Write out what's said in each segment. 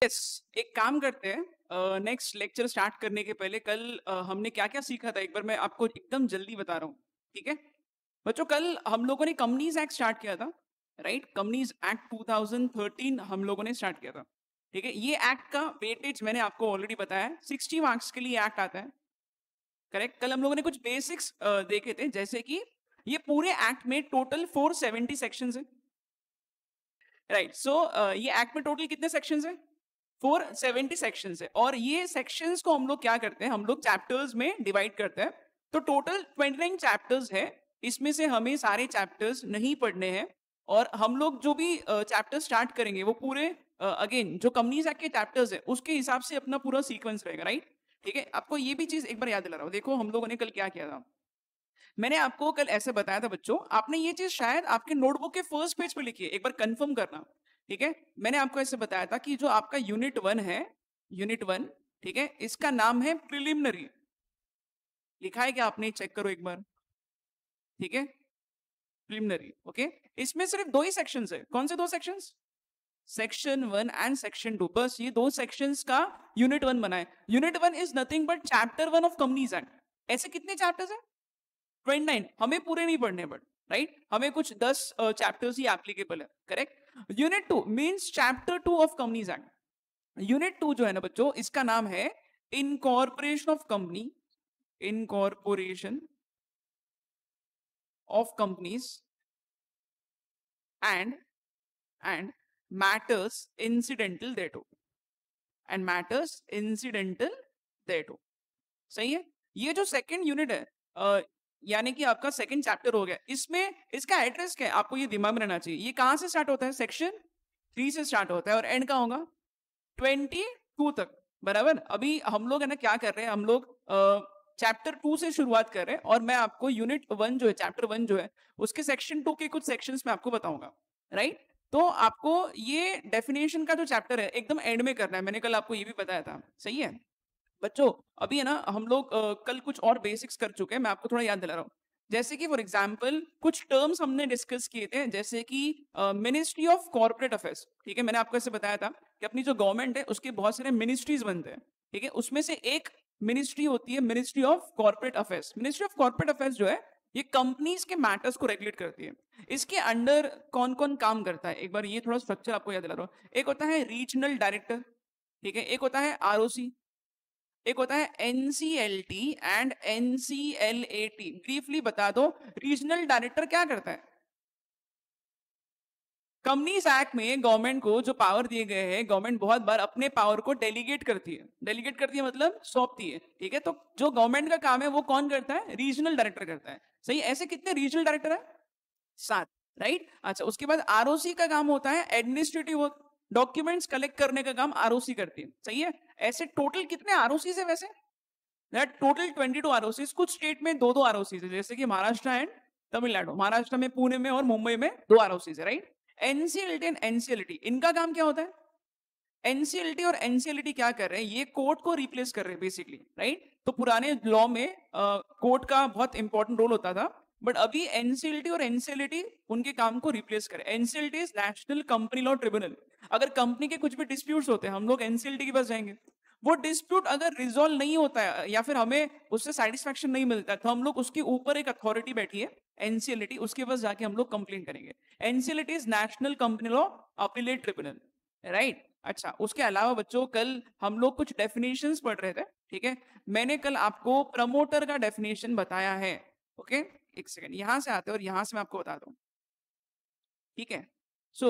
Yes, एक काम करते हैं, नेक्स्ट लेक्चर स्टार्ट करने के पहले कल हमने क्या-क्या सीखा था एक बार मैं आपको एकदम जल्दी बता रहा हूँ, ठीक है? बच्चों कल हम लोगों ने कंपनीज़ एक्ट स्टार्ट किया था, राइट? कंपनीज़ एक्ट 2013 हम लोगों ने स्टार्ट किया था, ठीक है? ये एक्ट का वेटेज मैंने आपको ऑलरेडी बताया है, 60 मार्क्स के लिए एक्ट आता है, करेक्ट? कल हम लोगों ने कुछ बेसिक्स देखे थे जैसे कि ये पूरे एक्ट में टोटल 470 सेक्शंस हैं, राइट? सो ये एक्ट में टोटल कितने सेक्शंस हैं? 470 सेक्शंस है और ये सेक्शंस को हम लोग क्या करते हैं, हम लोग चैप्टर्स में डिवाइड करते हैं। तो टोटल 29 चैप्टर्स है, इसमें से हमें सारे चैप्टर्स नहीं पढ़ने हैं और हम लोग जो भी चैप्टर स्टार्ट करेंगे वो पूरे अगेन जो कंपनीज एक्ट के चैप्टर्स है उसके हिसाब से अपना पूरा सीक्वेंस रहेगा, राइट? ठीक है, आपको ये भी चीज एक बार याद दिला रहा हूँ। देखो हम लोगों ने कल क्या किया था, मैंने आपको कल ऐसे बताया था बच्चों, आपने ये चीज शायद आपके नोटबुक के फर्स्ट पेज पे लिखी है, एक बार कंफर्म करना, ठीक है? मैंने आपको ऐसे बताया था कि जो आपका यूनिट 1 है, यूनिट 1, ठीक है, इसका नाम है प्रिलिमिनरी। लिखा है क्या आपने? चेक करो एक बार, ठीक है? Preliminary, okay? इसमें सिर्फ दो ही सेक्शंस है। कौन से दो सेक्शंस? सेक्शन 1 एंड सेक्शन 2, बस ये दो सेक्शंस का यूनिट 1 बना है। Unit 1 is nothing but chapter 1 of companies act. ऐसे कितने चैप्टर्स हैं? 29। हमें पूरे नहीं पढ़ने बट, राइट? हमें कुछ 10 चैप्टर्स ही एप्लीकेबल है, correct? Unit 2 means chapter 2 of companies act. Unit 2 जो है ना बच्चों, इसका नाम है incorporation of company, incorporation of companies and and matters incidental thereto, and matters incidental thereto। सही है? ये जो सेकंड यूनिट है, यानी कि आपका सेकंड चैप्टर हो गया, इसमें इसका एड्रेस क्या है आपको ये दिमाग में रहना चाहिए। ये कहां से स्टार्ट होता है? सेक्शन 3 से स्टार्ट होता है और एंड कहां होगा? 22 तक, बराबर? अभी हम लोग है ना क्या कर रहे हैं, हम लोग चैप्टर 2 से शुरुआत कर रहे हैं और मैं आपको यूनिट 1 जो है, चैप्टर 1 जो है, उसके सेक्शन 2 के कुछ सेक्शंस में आपको बताऊंगा, राइट? तो आपको ये डेफिनेशन का जो चैप्टर है एकदम एंड में करना है, मैंने कल आपको ये भी बताया था, सही है? बच्चों अभी है ना हम लोग कल कुछ और बेसिक्स कर चुके हैं, मैं आपको थोड़ा याद दिला रहा हूँ। जैसे कि फॉर एग्जांपल कुछ टर्म्स हमने डिस्कस किए थे, जैसे कि मिनिस्ट्री ऑफ कॉर्पोरेट अफेयर्स, ठीक है? मैंने आपको ऐसे बताया था कि अपनी जो गवर्नमेंट है उसके बहुत सारे मिनिस्ट्रीज बनते हैं, ठीक है? उसमें से एक मिनिस्ट्री होती है ministry of corporate affairs. Ministry of corporate affairs जो है ये कंपनीज के मैटर्स को रेगुलेट करती है। इसके अंडर कौन कौन काम करता है, एक बार ये थोड़ा स्ट्रक्चर आपको याद दिला रहा हूँ। एक होता है रीजनल डायरेक्टर, ठीक है? एक होता है आरओसी, एक होता है एनसीएलटी एंड एनसीएलएटी। ब्रीफली बता दो, रीजनल डायरेक्टर क्या करता है? कंपनीज एक्ट में गवर्नमेंट को जो पावर दिए गए हैं, गवर्नमेंट बहुत बार अपने पावर को डेलीगेट करती है। डेलीगेट करती है मतलब सौंपती है, ठीक है? तो जो गवर्नमेंट का काम है वो कौन करता है? रीजनल डायरेक्टर करता है। सही? ऐसे कितने रीजनल डायरेक्टर है? 7, राइट? अच्छा, उसके बाद आरओसी का काम होता है एडमिनिस्ट्रेटिव वर्क, डॉक्यूमेंट्स कलेक्ट करने का काम आरओसी करती है। सही है? ऐसे टोटल कितने आरओसी है वैसे? That total 22 ROCs. कुछ स्टेट में दो दो आरओसीज है, जैसे कि महाराष्ट्र एंड तमिलनाडु। महाराष्ट्र में पुणे में और मुंबई में दो आरओसीज है, राइट? एनसीएलटी एंड एनसीएलटी, इनका काम क्या होता है? एनसीएलटी और एनसीएलटी क्या कर रहे हैं? ये कोर्ट को रिप्लेस कर रहे हैं बेसिकली, राइट? तो पुराने लॉ में कोर्ट का बहुत इंपॉर्टेंट रोल होता था, बट अभी एनसीएलटी और एनसीएलटी उनके काम को रिप्लेस करे। NCLT is national company law tribunal. अगर कंपनी के कुछ भी डिस्प्यूट्स होते हैं हम लोग एनसीएलटी के पास जाएंगे। वो डिस्प्यूट अगर रिजॉल्व नहीं होता है या फिर हमें उससे सेटिस्फेक्शन नहीं मिलता है, तो हम लोग उसके ऊपर एक अथॉरिटी बैठी है एनसीएलटी, उसके पास जाके हम लोग कंप्लेन करेंगे। NCLT is national company law appellate tribunal, right? अच्छा, उसके अलावा बच्चों कल हम लोग कुछ डेफिनेशंस पढ़ रहे थे, ठीक है? मैंने कल आपको प्रमोटर का डेफिनेशन बताया है, ओके? एक सेकंड, यहां से आते हैं और यहां से मैं आपको बता दूं, ठीक है? सो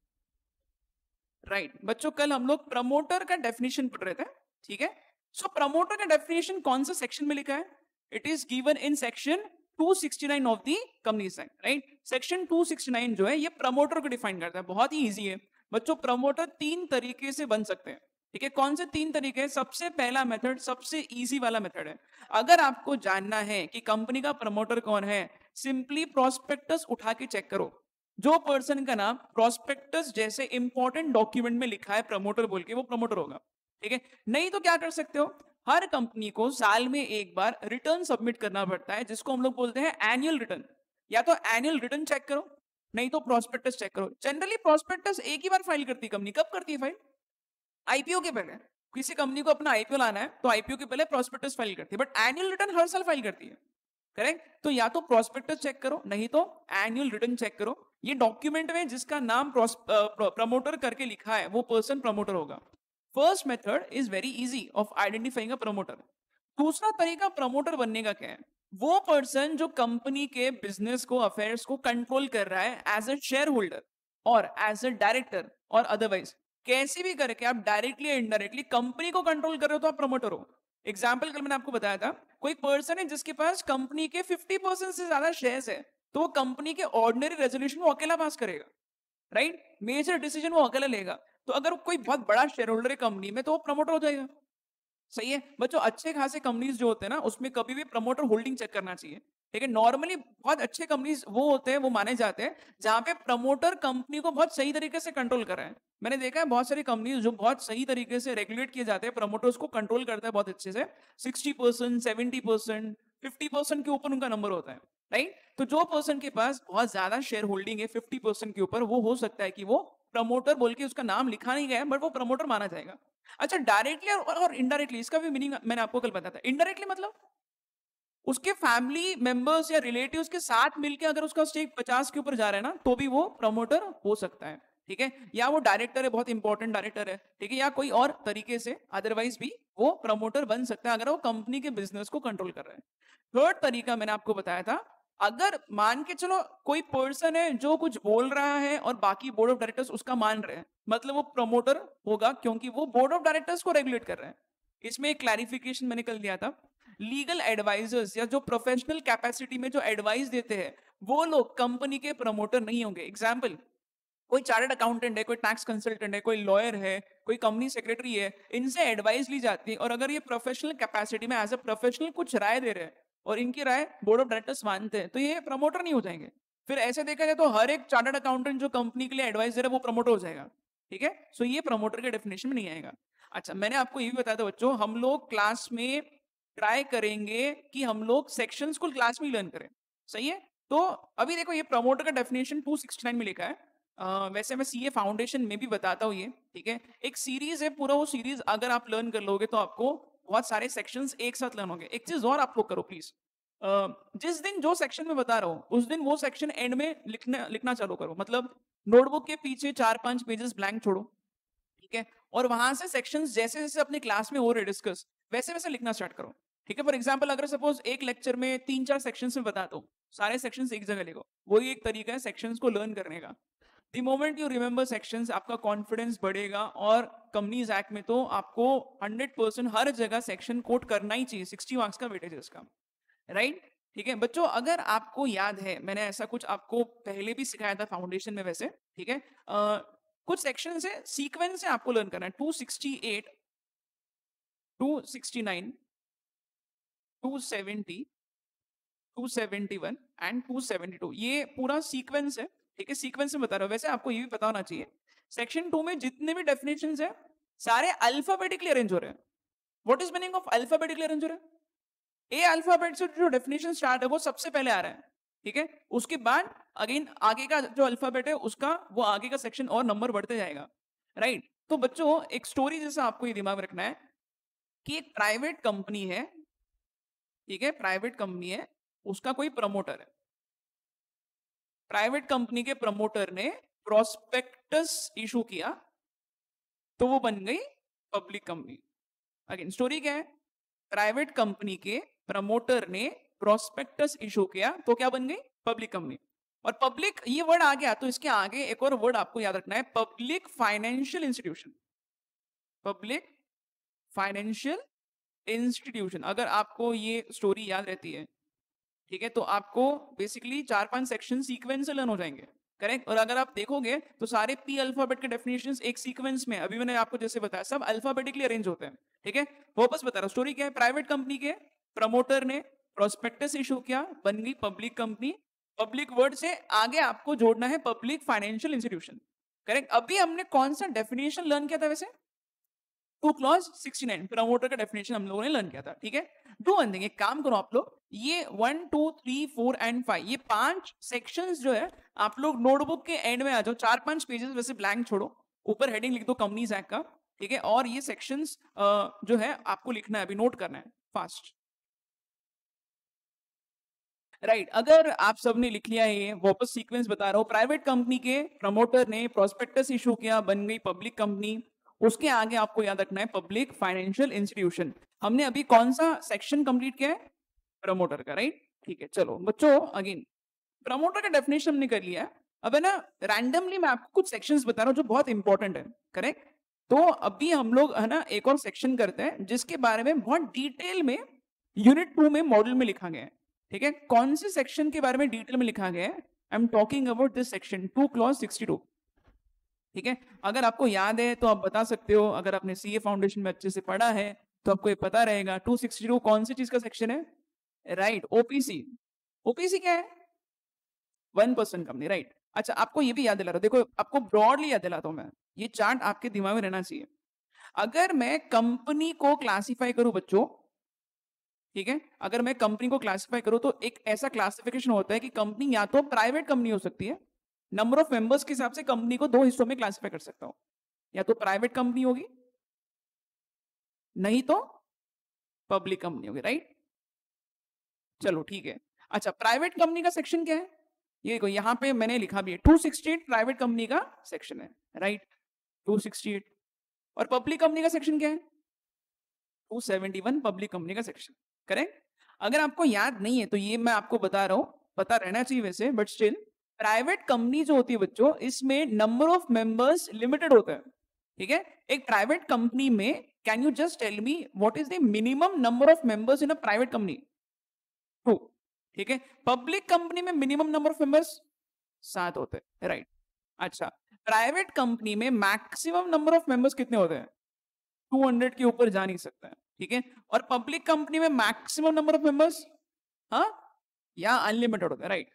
राइट बच्चों, कल हम लोग प्रमोटर का डेफिनेशन पढ़ रहे थे, ठीक है? सो प्रमोटर का डेफिनेशन कौन सा सेक्शन में लिखा है? It is given in section 269 of the companies act, right? Section 269 जो है ये प्रमोटर को डिफाइन करता है। बहुत ही इजी है बच्चों, प्रमोटर तीन तरीके से बन सकते हैं, ठीक है? कौन से तीन तरीके हैं? सबसे पहला मेथड सबसे इजी वाला मेथड है। अगर आपको जानना है कि कंपनी का प्रमोटर कौन है, सिंपली प्रोस्पेक्टस उठा के चेक करो। जो पर्सन का नाम प्रोस्पेक्टस जैसे इंपॉर्टेंट डॉक्यूमेंट में लिखा है प्रमोटर बोल के, वो प्रमोटर होगा, ठीक है? नहीं तो क्या कर सकते हो, हर कंपनी को साल में एक बार रिटर्न सबमिट करना पड़ता है, जिसको हम लोग बोलते हैं एनुअल रिटर्न। या तो एनुअल रिटर्न चेक करो, नहीं तो प्रोस्पेक्टस चेक करो। जनरली प्रोस्पेक्टस एक ही बार फाइल करती है कंपनी। कब करती है फाइल? आईपीओ के पहले किसी कंपनी को अपना आईपीओ लाना है तो आईपीओ के पहले प्रोस्पेक्टस फाइल करती है, बट एनुअल रिटर्न हर साल फाइल करती है। करेक्ट? तो या तो प्रोस्पेक्टस चेक करो, नहीं तो एनुअल रिटर्न चेक करो। ये डॉक्यूमेंट में जिसका नाम प्रमोटर करके लिखा है वो पर्सन प्रमोटर होगा। First method is very easy of identifying a promoter. दूसरा तरीका प्रमोटर बनने का क्या है? वो पर्सन जो कंपनी के बिजनेस को, अफेयर्स को कंट्रोल कर रहा है एज अ शेयर होल्डर और एज अ डायरेक्टर और अदरवाइज कैसे भी करके आप डायरेक्टली या इनडायरेक्टली कंपनी को कंट्रोल कर रहे हो तो आप प्रमोटर हो। एग्जाम्पल कल मैंने आपको बताया था, कोई पर्सन है जिसके पास कंपनी के 50% से ज्यादा शेयर्स है, तो वो कंपनी के ऑर्डिनरी रेजोल्यूशन वो अकेला पास करेगा, राइट? मेजर डिसीजन वो अकेला लेगा। तो अगर कोई बहुत बड़ा शेयर होल्डर है कंपनी में तो वो प्रमोटर हो जाएगा। सही है बच्चों, अच्छे खासे कंपनीज जो होते हैं ना उसमें कभी भी प्रमोटर होल्डिंग चेक करना चाहिए। ठीक है, नॉर्मली बहुत अच्छे कंपनीज वो होते हैं, वो माने जाते हैं जहां पे प्रमोटर कंपनी को बहुत सही तरीके से कंट्रोल कर रहे हैं। मैंने देखा है बहुत सारी कंपनीज जो बहुत सही तरीके से रेगुलेट किए जाते हैं, प्रमोटर्स को कंट्रोल करता है बहुत अच्छे से। 60%, 70%, 50% के ऊपर उनका नंबर होता है, राइट? तो जो पर्सन के पास बहुत ज्यादा शेयर होल्डिंग है 50% के ऊपर, वो हो सकता है कि वो प्रमोटर बोल के उसका नाम लिखा नहीं गया है बट वो प्रमोटर माना जाएगा। अच्छा, डायरेक्टली और इनडायरेक्टली इसका भी मीनिंग मैंने आपको कल बताया था। इनडायरेक्टली मतलब उसके फैमिली मेंबर्स या रिलेटिव्स के साथ मिलके अगर उसका स्टेक 50 के ऊपर जा रहा है ना तो भी वो प्रमोटर हो सकता है। ठीक है, या वो डायरेक्टर है, बहुत इंपॉर्टेंट डायरेक्टर है, ठीक है, या कोई और तरीके से अदरवाइज भी वो प्रमोटर बन सकता है अगर वो कंपनी के बिजनेस को कंट्रोल कर रहा है। थर्ड तरीका मैंने आपको बताया था, अगर मान के चलो कोई पर्सन है जो कुछ बोल रहा है और बाकी बोर्ड ऑफ डायरेक्टर्स उसका मान रहे हैं, मतलब वो प्रमोटर होगा क्योंकि वो बोर्ड ऑफ डायरेक्टर्स को रेगुलेट कर रहे हैं। इसमें एक क्लैरिफिकेशन मैंने कल दिया था, लीगल एडवाइजर्स या जो प्रोफेशनल कैपेसिटी में जो एडवाइस देते हैं वो लोग कंपनी के प्रमोटर नहीं होंगे। एग्जाम्पल, कोई चार्टर्ड अकाउंटेंट है, कोई टैक्स कंसल्टेंट है, कोई लॉयर है, कोई कंपनी सेक्रेटरी है, इनसे एडवाइस ली जाती है और अगर ये प्रोफेशनल कैपेसिटी में एज अ प्रोफेशनल कुछ राय दे रहे हैं और इनकी राय बोर्ड ऑफ डायरेक्टर्स मानते हैं तो ये प्रमोटर नहीं हो जाएंगे। फिर ऐसे देखा जाए तो हर एक चार्टर्ड अकाउंटेंट जो कंपनी के लिए एडवाइस दे रहा है वो प्रमोटर हो जाएगा। ठीक है, सो ये प्रमोटर के डेफिनेशन में नहीं आएगा। अच्छा, मैंने आपको ये भी बताया था बच्चों, हम लोग क्लास में ट्राई करेंगे कि हम लोग सेक्शंस को क्लास में लर्न करें। सही है, तो अभी देखो ये प्रमोटर का डेफिनेशन 269 में लिखा है। वैसे मैं सीए फाउंडेशन में भी बताता हूँ ये। ठीक है, एक सीरीज है, पूरा वो सीरीज अगर आप लर्न कर लोगे तो आपको बहुत सारे सेक्शंस एक साथ लर्न होंगे। एक चीज और आप लोग करो प्लीज, जिस दिन जो सेक्शन में बता रहा हूँ उस दिन वो सेक्शन एंड में लिखना लिखना चालू करो। मतलब नोटबुक के पीछे 4-5 पेजेस ब्लैंक छोड़ो, ठीक है, और वहां से सेक्शंस जैसे जैसे अपने क्लास में हो रहे डिस्कस वैसे वैसे लिखना स्टार्ट करो। ठीक है, फॉर एग्जांपल अगर सपोज एक लेक्चर में 3-4 सेक्शंस में बता दो, सारे सेक्शंस एक जगह लिखो, वही एक तरीका है सेक्शंस को लर्न करने का। The moment you remember sections आपका कॉन्फिडेंस बढ़ेगा और कंपनीज एक्ट में तो आपको 100% हर जगह सेक्शन कोट करना ही चाहिए, 60 मार्क्स का वेटेज है इसका, राइट? ठीक है बच्चों, अगर आपको याद है मैंने ऐसा कुछ आपको पहले भी सिखाया था फाउंडेशन में वैसे। ठीक है, कुछ सेक्शन है सीक्वेंस से आपको लर्न करना है, 268, 269, 270, 271 एंड 272, ये पूरा सीक्वेंस है। ठीक है, सीक्वेंस में बता रहा हूं, वैसे आपको ये भी पता होना चाहिए सेक्शन 2 में जितने भी डेफिनेशंस है सारे अल्फाबेटिकली अरेंज हो रहे हैं। What is meaning of alphabetically arrange हो रहे हैं? ए अल्फाबेट से जो डेफिनेशन स्टार्ट है वो सबसे पहले आ रहा है। ठीक है, उसके बाद अगेन आगे का जो अल्फाबेट है उसका वो आगे का सेक्शन और नंबर बढ़ते जाएगा, राइट? तो बच्चों एक स्टोरी जैसा आपको ये दिमाग में रखना है कि एक प्राइवेट कंपनी है, ठीक है, प्राइवेट कंपनी है, उसका कोई प्रमोटर है। प्राइवेट कंपनी के प्रमोटर ने प्रोस्पेक्टस इशू किया तो वो बन गई पब्लिक कंपनी। अगेन स्टोरी क्या है, प्राइवेट कंपनी के प्रमोटर ने प्रोस्पेक्टस इशू किया तो क्या बन गई? Public company. और पब्लिक ये वर्ड आ गया तो इसके आगे एक और वर्ड आपको याद रखना है, public financial institution. Public financial institution, अगर आपको ये स्टोरी याद रहती है, ठीक है, तो आपको बेसिकली 4-5 सेक्शन सीक्वेंस से लर्न हो जाएंगे। करेक्ट? और अगर आप देखोगे तो सारे पी अल्फाबेट के डेफिनेशंस एक सीक्वेंस में, अभी मैंने आपको जैसे बताया सब अल्फाबेटिकली अरेंज होते हैं। ठीक है, वापस बता रहा हूं स्टोरी क्या है, प्राइवेट कंपनी के प्रमोटर ने प्रोस्पेक्टस इशू किया, बन गई पब्लिक कंपनी। पब्लिक वर्ड से आगे आपको जोड़ना है पब्लिक फाइनेंशियल इंस्टीट्यूशन। करेक्ट? अभी हमने कौन सा डेफिनेशन लर्न किया था वैसे? टू क्लॉज 69 प्रमोटर का डेफिनेशन हम लोगों ने लर्न किया था। ठीक है, डू वन थिंग, एक काम करो आप लोग, ये 1, 2, 3, 4 एंड 5 ये 5 सेक्शंस जो है आप लोग नोटबुक के एंड में आ जाओ, 4-5 पेजेस वैसे ब्लैंक छोड़ो, ऊपर हेडिंग लिख दो कंपनीज एक्ट का। ठीक है, और ये सेक्शंस जो है आपको लिखना है, अभी नोट करना है फास्ट। राइट, अगर आप सबने लिख लिया है, ये वापस सीक्वेंस बता रहा हूँ। प्राइवेट कंपनी के प्रमोटर ने प्रोस्पेक्टस इशू किया, बन गई पब्लिक कंपनी। उसके आगे आपको याद रखना है पब्लिक फाइनेंशियल इंस्टीट्यूशन। हमने अभी कौन सा सेक्शन कंप्लीट किया है? प्रमोटर का, राइट। ठीक है, चलो बच्चों, अगेन प्रमोटर का डेफिनेशन हमने कर लिया है। अब है ना, रैंडमली मैं आपको कुछ सेक्शंस बता रहा हूँ जो बहुत इंपॉर्टेंट है, करेक्ट। तो अभी हम लोग है ना एक और सेक्शन करते हैं जिसके बारे में बहुत डिटेल में यूनिट 2 में मॉडल में लिखा गया है। ठीक है, कौन से सेक्शन के बारे में डिटेल में लिखा गया है? I am talking about this section 2 clause 62। ठीक है, अगर आपको याद है तो आप बता सकते हो, अगर आपने सीए फाउंडेशन में अच्छे से पढ़ा है तो आपको ये पता रहेगा 262 कौन सी चीज का सेक्शन है? Right, OPC. ओपीसी क्या है? 1% कंपनी, राइट। अच्छा, आपको ये भी याद दिला रहा हूं, देखो आपको ब्रॉडली याद दिलाता हूं मैं, ये चार्ट आपके दिमाग में रहना चाहिए। अगर मैं कंपनी को क्लासिफाई करूं बच्चों, ठीक है, अगर मैं कंपनी को क्लासिफाई करूं तो एक ऐसा क्लासिफिकेशन होता है कि कंपनी या तो प्राइवेट कंपनी हो सकती है, नंबर ऑफ मेंबर्स के हिसाब से कंपनी को दो हिस्सों में क्लासिफाई कर सकता हूं। या तो प्राइवेट कंपनी होगी, नहीं तो पब्लिक कंपनी होगी, राइट। चलो ठीक है। अच्छा, प्राइवेट कंपनी का सेक्शन क्या है? ये देखो, यहां पे मैंने लिखा भी है 268 प्राइवेट कंपनी का सेक्शन है, राइट। 268। और पब्लिक कंपनी का सेक्शन क्या है? 271 पब्लिक कंपनी का सेक्शन, करेक्ट। अगर आपको याद नहीं है तो ये मैं आपको बता रहा हूं, पता रहना चाहिए वैसे, बट स्टिल प्राइवेट कंपनी जो होती है बच्चों, इसमें नंबर ऑफ मेंबर्स लिमिटेड होता है। ठीक है, एक प्राइवेट कंपनी में, can you just tell me what is the minimum number of members in a private company? 2। ठीक है, पब्लिक कंपनी में मिनिमम नंबर ऑफ मेंबर्स 7 होते हैं, राइट। अच्छा, प्राइवेट कंपनी में मैक्सिमम नंबर ऑफ मेंबर्स कितने होते हैं? 200 के ऊपर जा नहीं सकता है, ठीक है। और पब्लिक कंपनी में मैक्सिमम नंबर ऑफ मेंबर्स, हाँ, या अनलिमिटेड होता है, राइट,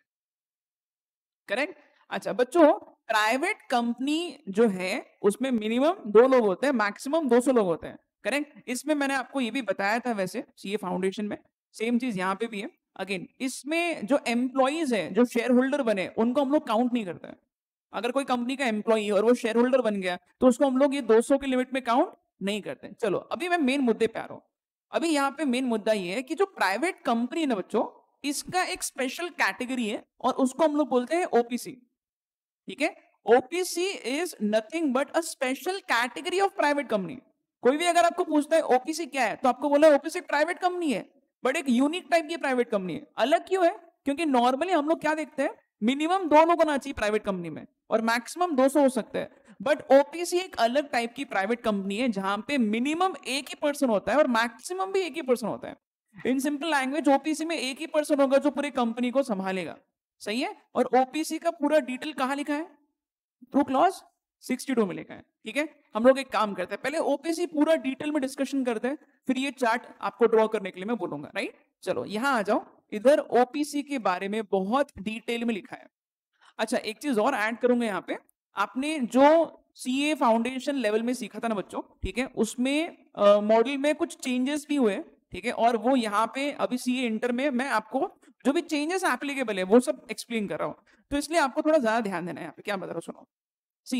करेक्ट। अच्छा बच्चों, प्राइवेट कंपनी जो है उसमें मिनिमम 2 लोग होते हैं, मैक्सिमम 200 लोग होते हैं, करेक्ट। इसमें मैंने आपको ये भी बताया था वैसे सीए फाउंडेशन में, सेम चीज यहाँ पे भी है। अगेन, इसमें जो एम्प्लॉइज है, जो शेयर होल्डर बने, उनको हम लोग काउंट नहीं करते हैं। अगर कोई कंपनी का एम्प्लॉई और वो शेयर होल्डर बन गया तो उसको हम लोग ये 200 के लिमिट में काउंट नहीं करते। चलो अभी मैं मेन मुद्दे पे आ रहा हूं। अभी यहाँ पे मेन मुद्दा ये है कि जो प्राइवेट कंपनी है ना बच्चों, इसका एक स्पेशल कैटेगरी है और उसको हम लोग बोलते हैं ओपीसी। ठीक है, OPC is nothing but a special category of private company. कोई भी अगर आपको पूछता है ओपीसी क्या है, तो आपको बोला ओपीसी एक प्राइवेट कंपनी है, बट एक यूनिक टाइप की प्राइवेट कंपनी है। अलग क्यों है? क्योंकि नॉर्मली हम लोग क्या देखते हैं, मिनिमम 2 लोग होना चाहिए प्राइवेट कंपनी में और मैक्सिमम 200 हो सकते हैं। बट ओपीसी एक अलग टाइप की प्राइवेट कंपनी है जहां पे मिनिमम एक ही पर्सन होता है और मैक्सिमम भी एक ही पर्सन होता है। इन सिंपल लैंग्वेज, ओपीसी में एक ही पर्सन होगा जो पूरी कंपनी को संभालेगा, सही है। और ओपीसी का पूरा डिटेल कहां लिखा है? टू क्लॉज 62 में लिखा है, ठीक है। हम लोग एक काम करते हैं, पहले ओपीसी पूरा डिटेल में डिस्कशन करते हैं, फिर ये चार्ट आपको ड्रॉ करने के लिए मैं बोलूंगा, राइट। चलो यहां आ जाओ, इधर ओपीसी के बारे में बहुत डिटेल में लिखा है। अच्छा, एक चीज और ऐड करूंगा यहाँ पे, आपने जो सीए फाउंडेशन लेवल में सीखा था ना बच्चों, ठीक है, उसमें मॉडल में कुछ चेंजेस भी हुए, ठीक है। और वो यहाँ पे अभी सीए इंटर में मैं आपको जो भी चेंजेस एप्लीकेबल है वो सब एक्सप्लेन कर रहा हूँ, तो इसलिए आपको थोड़ा ज्यादा ध्यान देना है। यहाँ पे क्या बता रहा हूँ, सुनो। सी,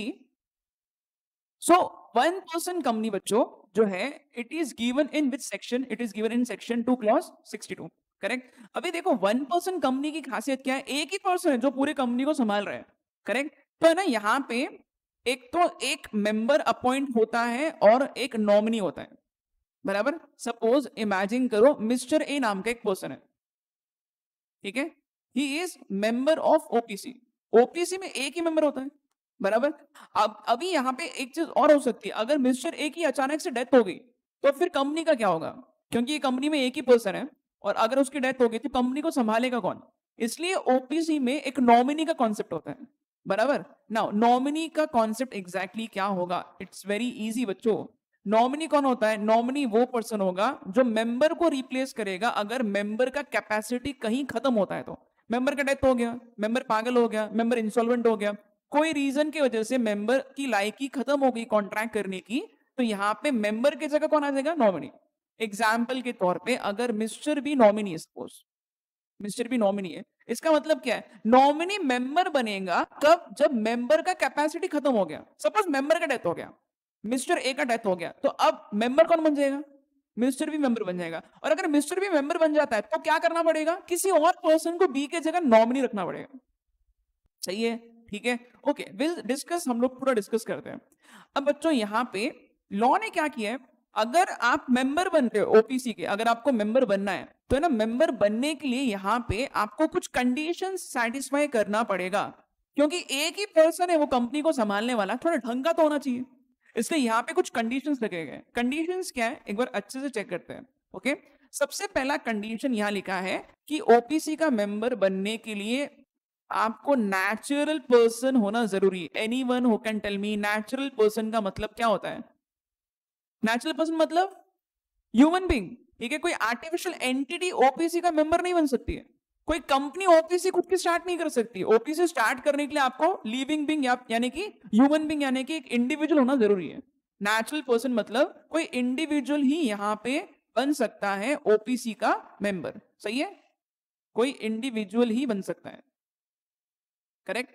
सो 1% कंपनी बच्चों जो है, it is given in which section? It is given in section 2 clause 62, correct. अभी देखो 1% कंपनी की खासियत क्या है? एक ही पर्सन है जो पूरे कंपनी को संभाल रहा है, करेक्ट। तो है ना, यहाँ पे एक तो एक मेंबर अपॉइंट होता है और एक नॉमिनी होता है, बराबर। सपोज इमेजिन करो मिस्टर ए नाम का एक पर्सन है, ठीक है, he is member of OPC. OPC में एक ही मेंबर होता है, बराबर। अब अभी यहाँ पे एक चीज और हो सकती है, अगर मिस्टर ए की अचानक से डेथ हो गई तो फिर कंपनी का क्या होगा? क्योंकि ये कंपनी में एक ही पर्सन है और अगर उसकी डेथ हो गई तो कंपनी को संभालेगा कौन? इसलिए ओपीसी में एक नॉमिनी का कॉन्सेप्ट होता है, बराबर। नाउ नॉमिनी का कॉन्सेप्ट एग्जैक्टली क्या होगा? इट्स वेरी इजी बच्चों। नॉमिनी कौन होता है? नॉमिनी वो पर्सन होगा जो मेंबर को रिप्लेस करेगा अगर मेंबर का कैपेसिटी कहीं खत्म होता है। तो मेंबर का डेथ हो गया, मेंबर पागल हो गया, मेंबर इंसॉल्वेंट हो गया, कोई रीजन की वजह से मेंबर की लायकी खत्म हो गई कॉन्ट्रैक्ट करने की, तो यहाँ पे मेंबर की जगह कौन आ जाएगा? नॉमिनी। एग्जाम्पल के तौर पे अगर मिस्टर बी नॉमिनी है, सपोज मिस्टर बी नॉमिनी है, इसका मतलब क्या है? नॉमिनी मेंबर बनेगा कब? जब मेंबर का कैपेसिटी खत्म हो गया। सपोज मेंबर का डेथ हो गया, मिस्टर ए का डेथ हो गया तो अब मेंबर कौन बन जाएगा? मिस्टर बी मेंबर बन जाएगा। और अगर मिस्टर बी मेंबर बन जाता है तो क्या करना पड़ेगा? किसी और पर्सन को बी के जगह नॉमिनी रखना पड़ेगा। सही है? ठीक है, ओके, विल डिस्कस, हम लोग पूरा डिस्कस करते हैं। अब बच्चों यहां पे लॉ ने क्या किया है, अगर आप मेंबर बन रहे हो ओपीसी के, अगर आपको मेंबर बनना है तो है ना, मेंबर बनने के लिए यहां पे आपको कुछ कंडीशंस सेटिस्फाई करना पड़ेगा, क्योंकि एक ही पर्सन है वो कंपनी को संभालने वाला, थोड़ा ढंग का तो होना चाहिए। इसलिए यहाँ पे कुछ कंडीशंस लगे गए। कंडीशंस क्या है, एक बार अच्छे से चेक करते हैं। ओके, सबसे पहला कंडीशन यहाँ लिखा है कि ओपीसी का मेंबर बनने के लिए आपको नेचुरल पर्सन होना जरूरी है। Anyone who can tell me natural person का मतलब क्या होता है? नेचुरल पर्सन मतलब ह्यूमन बीइंग, ठीक है? कोई आर्टिफिशियल एंटिटी ओपीसी का मेंबर नहीं बन सकती है। कोई कंपनी ओपीसी खुद की स्टार्ट नहीं कर सकती। ओपीसी स्टार्ट करने के लिए आपको लिविंग बीइंग यानी कि ह्यूमन बीइंग यानी कि एक इंडिविजुअल होना जरूरी है। नेचुरल पर्सन मतलब कोई इंडिविजुअल ही यहां पे बन सकता है ओपीसी का मेंबर। सही है? कोई इंडिविजुअल ही बन सकता है। करेक्ट?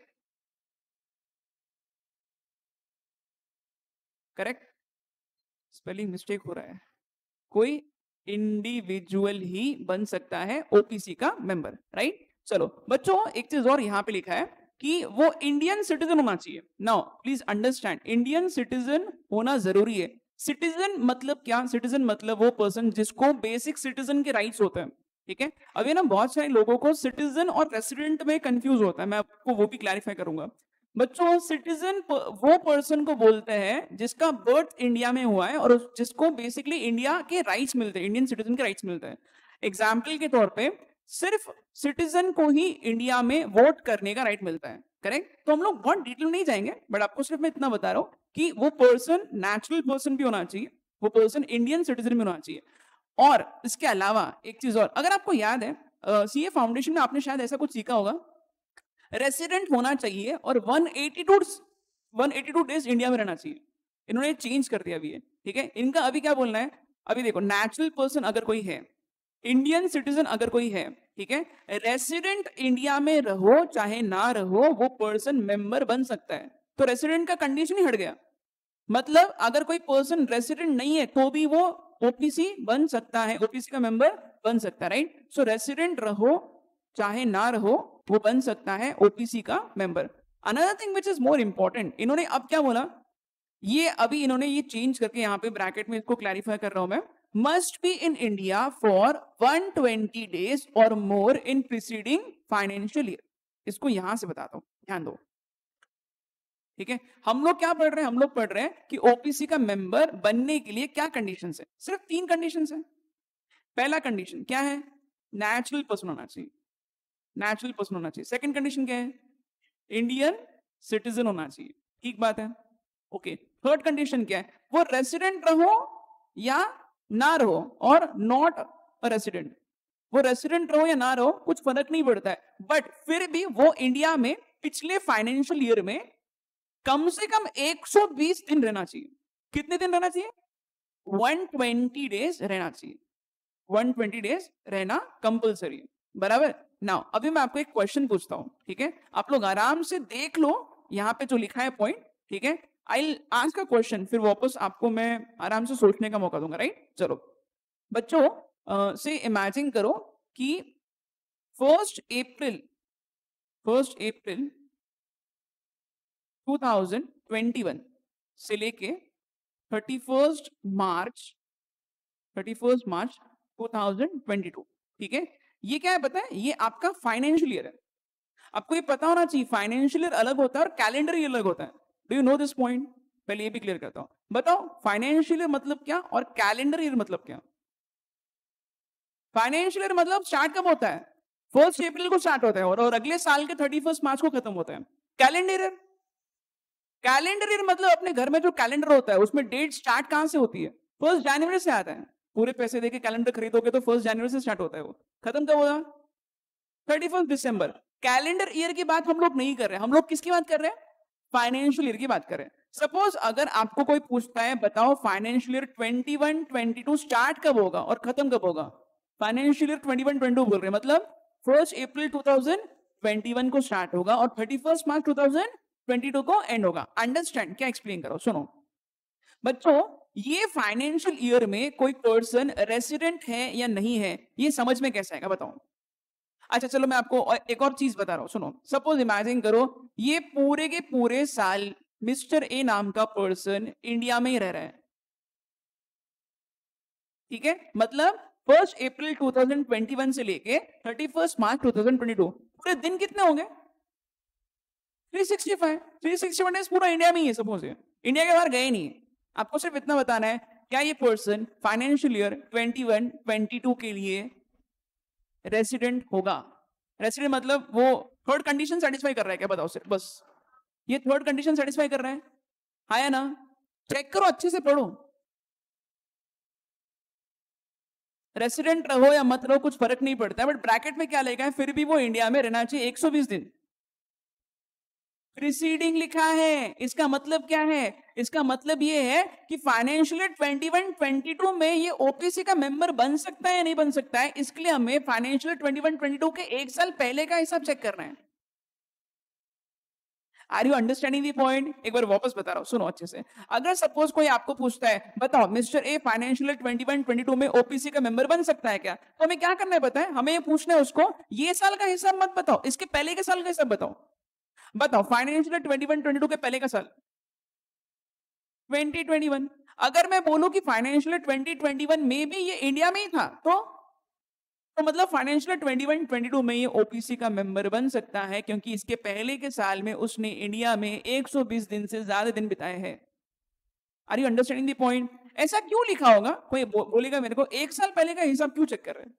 करेक्ट? स्पेलिंग मिस्टेक हो रहा है। कोई इंडिविजुअल ही बन सकता है ओपीसी का मेंबर, राइट? चलो बच्चों, एक चीज और यहां पे लिखा है कि वो इंडियन सिटीजन होना चाहिए। Now please understand, Indian citizen होना जरूरी है। सिटीजन मतलब क्या? सिटीजन मतलब वो पर्सन जिसको बेसिक सिटीजन के राइट्स होते हैं। ठीक है, अभी ना बहुत सारे लोगों को सिटीजन और रेसिडेंट में कंफ्यूज होता है, मैं आपको वो भी क्लैरिफाई करूंगा। बच्चों, सिटीजन वो पर्सन को बोलते हैं जिसका बर्थ इंडिया में हुआ है और जिसको बेसिकली इंडिया के राइट्स मिलते हैं, इंडियन सिटीजन के राइट्स मिलते हैं। एग्जाम्पल के तौर पे सिर्फ सिटीजन को ही इंडिया में वोट करने का राइट मिलता है। करेक्ट? तो हम लोग बहुत डिटेल नहीं जाएंगे, बट आपको सिर्फ मैं इतना बता रहा हूं कि वो पर्सन नेचुरल पर्सन भी होना चाहिए, वो पर्सन इंडियन सिटीजन भी होना चाहिए। और इसके अलावा एक चीज और, अगर आपको याद है सीए फाउंडेशन में आपने शायद ऐसा कुछ सीखा होगा, रेसिडेंट होना चाहिए और 182 डेज इंडिया में रहना चाहिए। इन्होंने चेंज कर दिया अभी है। ठीक है, इनका अभी क्या बोलना है? अभी देखो, नेचुरल पर्सन अगर कोई है, इंडियन सिटीजन अगर कोई है, ठीक है, रेसिडेंट इंडिया में रहो चाहे ना रहो, वो पर्सन मेंबर बन सकता है। तो रेसिडेंट का कंडीशन ही हट गया। मतलब अगर कोई पर्सन रेसिडेंट नहीं है तो भी वो ओपीसी बन सकता है, ओपीसी का मेंबर बन सकता है, राइट? सो रेसिडेंट रहो चाहे ना रहो, वो बन सकता है ओपीसी का member. Another thing which is more important, इन्होंने अब क्या बोला, ये अभी इन्होंने ये चेंज करके यहाँ पे ब्रैकेट में इसको क्लैरिफाई कर रहा हूं मैं, must be in India for 120 days और more in preceding financial year. इसको यहां से बताता हूं, ध्यान दो। ठीक है, हम लोग क्या पढ़ रहे हैं? हम लोग पढ़ रहे हैं कि ओपीसी का मेंबर बनने के लिए क्या कंडीशंस है। सिर्फ 3 कंडीशंस है। पहला कंडीशन क्या है? नेचुरल पर्सन होना चाहिए, नेचुरल पर्सन होना चाहिए। सेकंड कंडीशन क्या है? इंडियन सिटीजन होना चाहिए। ठीक बात है, ओके। थर्ड कंडीशन क्या है? वो रेसिडेंट रहो या ना रहो, और नॉट अ रेसिडेंट। वो रेसिडेंट रहो या ना रहो कुछ फर्क नहीं पड़ता है, बट फिर भी वो इंडिया में पिछले फाइनेंशियल ईयर में कम से कम 120 दिन रहना चाहिए। कितने दिन रहना चाहिए? 120 डेज रहना चाहिए। 120 डेज रहना कंपलसरी, बराबर? नाउ अभी मैं आपको एक क्वेश्चन पूछता हूं, ठीक है? आप लोग आराम से देख लो यहां पे जो लिखा है पॉइंट, ठीक है? आई आस्क अ क्वेश्चन, फिर वापस आपको मैं आराम से सोचने का मौका दूंगा, राइट? चलो बच्चों, से इमेजिन करो कि 1 अप्रैल 2021 से लेके 31 मार्च 2022, ठीक है? ये क्या है पता है? ये आपका फाइनेंशियल ईयर है। आपको ये पता होना चाहिए, फाइनेंशियल ईयर अलग होता है और कैलेंडर ईयर अलग होता है। Do you know this point? पहले ये भी क्लियर करता हूं। बताओ, फाइनेंशियल ईयर मतलब क्या और कैलेंडर ईयर मतलब क्या? फाइनेंशियल ईयर मतलब स्टार्ट कब होता है? 1 अप्रैल को स्टार्ट होता है और अगले साल के 31 मार्च को खत्म होता है। कैलेंडर ईयर, कैलेंडर ईयर मतलब अपने घर में जो कैलेंडर होता है उसमें डेट स्टार्ट कहां से होती है? 1 जनवरी से आता है। पूरे पैसे देके कैलेंडर खरीदोगे तो 1 जनवरी से स्टार्ट होता है, वो खत्म कब होगा? 31 दिसंबर। कैलेंडर ईयर की बात हम लोग नहीं कर रहे, हम लोग किसकी बात कर रहे हैं? फाइनेंशियल ईयर की बात कर रहे हैं। सपोज अगर आपको कोई पूछता है बताओ फाइनेंशियल ईयर 21-22 स्टार्ट कब होगा और खत्म कब होगा? फाइनेंशियल ईयर 21-22 बोल रहे हैं, मतलब 1 अप्रैल 2021 को स्टार्ट होगा और 31 मार्च 2022 को एंड होगा। अंडरस्टैंड? क्या एक्सप्लेन करो, सुनो। बच्चों ये फाइनेंशियल ईयर में कोई पर्सन रेसिडेंट है या नहीं है, ये समझ में कैसे आएगा बताओ? अच्छा चलो मैं आपको एक और चीज बता रहा हूँ, सुनो। सपोज इमेजिन करो ये पूरे के पूरे साल मिस्टर ए नाम का पर्सन इंडिया में ही रह रहा है, ठीक है? मतलब 1 अप्रैल 2021 से लेके 31 मार्च 2022 पूरे दिन कितने होंगे? 365। 361 डेज पूरा इंडिया में ही है। सपोज इंडिया के बाहर गए नहीं है। आपको सिर्फ इतना बताना है, क्या ये पर्सन फाइनेंशियल ईयर 21-22 के लिए रेसिडेंट होगा? रेसिडेंट मतलब वो थर्ड कंडीशन सेटिस्फाई कर रहा है क्या? बताओ सिर्फ बस, ये थर्ड कंडीशन सेटिस्फाई कर रहा है? हाँ या ना? चेक करो, अच्छे से पढ़ो। रेसिडेंट रहो या मत रहो कुछ फर्क नहीं पड़ता, बट ब्रैकेट में क्या लिखा है, फिर भी वो इंडिया में रहना चाहिए 120 दिन। प्रीसीडिंग लिखा है, इसका मतलब क्या है? इसका मतलब ये है कि फाइनेंशियल 21-22 में ये ओपीसी का मेंबर बन सकता है या नहीं बन सकता है, इसके लिए हमें फाइनेंशियल 21-22 के एक साल पहले का हिसाब चेक करना है। Are you understanding the point? एक बार वापस बता रहा हूं, सुनो अच्छे से। अगर सपोज कोई आपको पूछता है, बताओ मिस्टर ए फाइनेंशियल 21-22 में ओपीसी का मेंबर बन सकता है क्या, तो हमें क्या करना है पता है? हमें ये पूछना है उसको, ये साल का हिसाब मत बताओ, इसके पहले के साल का हिसाब बताओ। बताओ फाइनेंशियल 21-22 के पहले का साल 2021। अगर मैं बोलूं कि फाइनेंशियल 2021 में भी ये इंडिया में ही था, तो मतलब फाइनेंशियल 21-22 में ये ओपीसी का मेंबर बन सकता है, क्योंकि इसके पहले के साल में उसने इंडिया में 120 दिन से ज्यादा दिन बिताए हैं। Are you understanding the point? ऐसा क्यों लिखा होगा? कोई बोलेगा मेरे को, एक साल पहले का हिसाब क्यों चेक कर रहे हैं?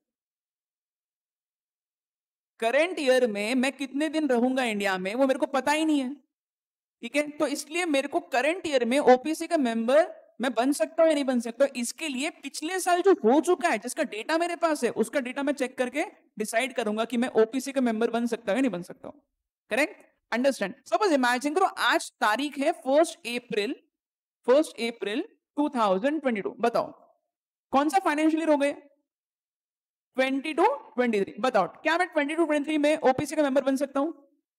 करंट ईयर में मैं कितने दिन रहूंगा इंडिया में वो मेरे को पता ही नहीं है, ठीक है? तो इसलिए मेरे को करंट ईयर में ओपीसी का मेंबर मैं बन सकता हूं या नहीं बन सकता, इसके लिए पिछले साल जो हो चुका है जिसका डेटा मेरे पास है, उसका डेटा मैं चेक करके डिसाइड करूंगा कि मैं ओपीसी का मेंबर बन सकता हूं या नहीं बन सकता हूं। करेक्ट? अंडरस्टैंड? सपोज इमेजिन करो आज तारीख है 1 अप्रैल 2022। बताओ कौन सा फाइनेंशियल ईयर हो गए? 22-23। बताओ क्या मैं 22-23 में ओपीसी का मेंबर बन सकता हूं?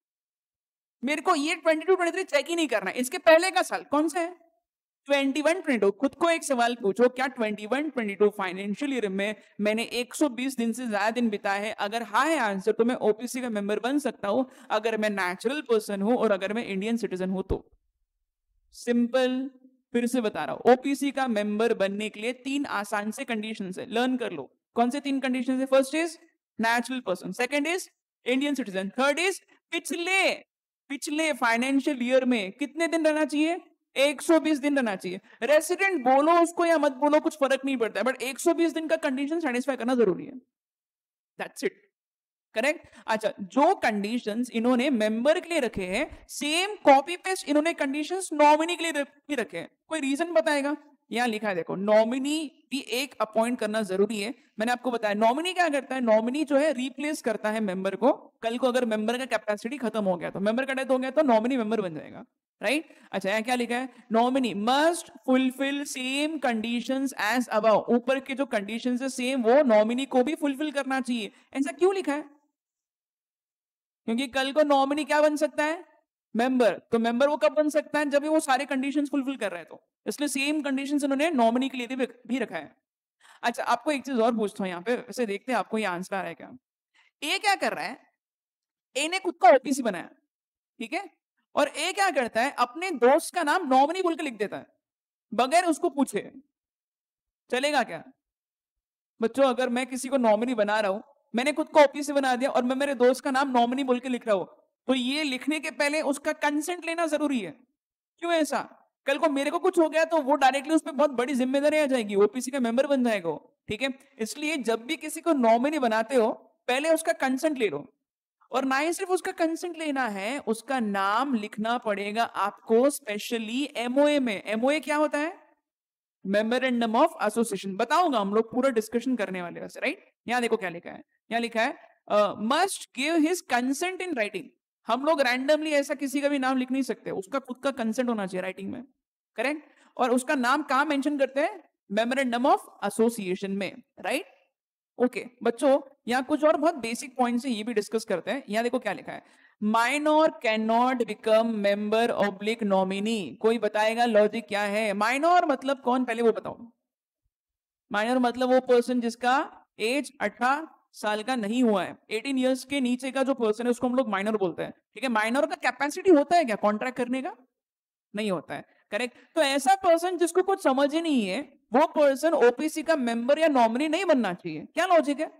मेरे को ये 22-23 चेक ही नहीं करना है, इसके पहले का साल कौन सा है? 21-22। खुद को एक सवाल पूछो, क्या 21-22 फाइनेंशियल ईयर में मैंने 120 दिन से ज्यादा दिन बिताए हैं? अगर हाँ है आंसर तो मैं ओपीसी का मेंबर बन सकता हूं, अगर मैं नेचुरल पर्सन हूं और अगर मैं इंडियन सिटीजन हूं तो। सिंपल। फिर से बता रहा हूं, ओपीसी का मेंबर बनने के लिए 3 आसान से कंडीशन है, लर्न कर लो। कौन से 3 कंडीशन है? First is natural person, second is Indian citizen, third is पिछले पिछले फाइनेंशियल ईयर में कितने दिन रहना चाहिए? 120 दिन रहना चाहिए। रेसिडेंट बोलो उसको या मत बोलो कुछ फर्क नहीं पड़ता है, बट 120 दिन का कंडीशन सेटिस्फाई करना जरूरी है। That's it. करेक्ट? अच्छा, जो कंडीशंस इन्होंने मेंबर के लिए रखे हैं, सेम कॉपी पेस्ट इन्होंने कंडीशंस नॉमिनी के लिए भी रखे हैं। कोई रीजन बताएगा? यहां लिखा है देखो, नॉमिनी भी एक अपॉइंट करना जरूरी है। मैंने आपको बताया नॉमिनी क्या करता है, नॉमिनी जो है रिप्लेस करता है मेंबर को। कल को अगर मेंबर का कैपेसिटी खत्म हो गया, तो मेंबर का डेथ हो गया, तो नॉमिनी मेंबर बन जाएगा। राइट? अच्छा, यहाँ क्या लिखा है? Nominee must fulfil same conditions as above. ऊपर के जो कंडीशंस है सेम, वो नॉमिनी को भी फुलफिल करना चाहिए। ऐसा क्यों लिखा है? क्योंकि कल को नॉमिनी क्या बन सकता है? मेंबर। तो मेंबर वो कब बन सकता है? जब वो सारे कंडीशंस फुलफिल कर रहा है, तो इसलिए सेम कंडीशंस उन्होंने नॉमिनी के लिए भी रखा है। अच्छा, आपको एक चीज और पूछता हूं यहाँ पे, वैसे देखते हैं आपको ये आंसर आ रहा है क्या। ए क्या कर रहा है? ए ने खुद का ओपीसी बनाया, ठीक है? और ए क्या करता है, अपने दोस्त का नाम नॉमिनी बोल के लिख देता है बगैर उसको पूछे। चलेगा क्या? बच्चों अगर मैं किसी को नॉमिनी बना रहा हूं, मैंने खुद को ओपीसी बना दिया और मैं मेरे दोस्त का नाम नॉमिनी बोल के लिख रहा हूं, तो ये लिखने के पहले उसका कंसेंट लेना जरूरी है। क्यों ऐसा? कल को मेरे को कुछ हो गया तो वो डायरेक्टली उस पर बहुत बड़ी जिम्मेदारी आ जाएगी, ओपीसी का मेंबर बन जाएगा वो, ठीक है? इसलिए जब भी किसी को नॉमिनी बनाते हो, पहले उसका कंसेंट ले लो। और ना ही सिर्फ उसका कंसेंट लेना है, उसका नाम लिखना पड़ेगा आपको स्पेशली एमओए में। एमओए क्या होता है? Memorandum of association. बताऊंगा, हम लोग पूरा डिस्कशन करने वाले वैसे, राइट? यहाँ देखो क्या लिखा है, यहाँ लिखा है must give his consent in writing. हम लोग रैंडमली ऐसा किसी का भी नाम लिख नहीं सकते, उसका खुद का कंसेंट होना चाहिए राइटिंग में। करेक्ट? और उसका नाम कहाँ मेंशन करते हैं? मेमोरेंडम ऑफ एसोसिएशन में, राइट? ओके बच्चों, यहाँ कुछ और बहुत बेसिक पॉइंट्स है, ये भी डिस्कस करते हैं। यहाँ देखो क्या लिखा है, minor can not become member oblique nominee. कोई बताएगा लॉजिक क्या है? माइनर मतलब कौन, पहले वो बताओ। माइनर मतलब वो पर्सन जिसका एज 18 साल का नहीं हुआ है, 18 इयर्स के नीचे का जो पर्सन है उसको हम लोग माइनर बोलते हैं। ठीक है, माइनर का कैपेसिटी होता है क्या कॉन्ट्रैक्ट करने का? नहीं होता है, करेक्ट। तो ऐसा पर्सन जिसको कुछ समझ ही नहीं है, वो पर्सन ओपीसी का मेंबर या नॉमिनी नहीं बनना चाहिए। क्या लॉजिक है?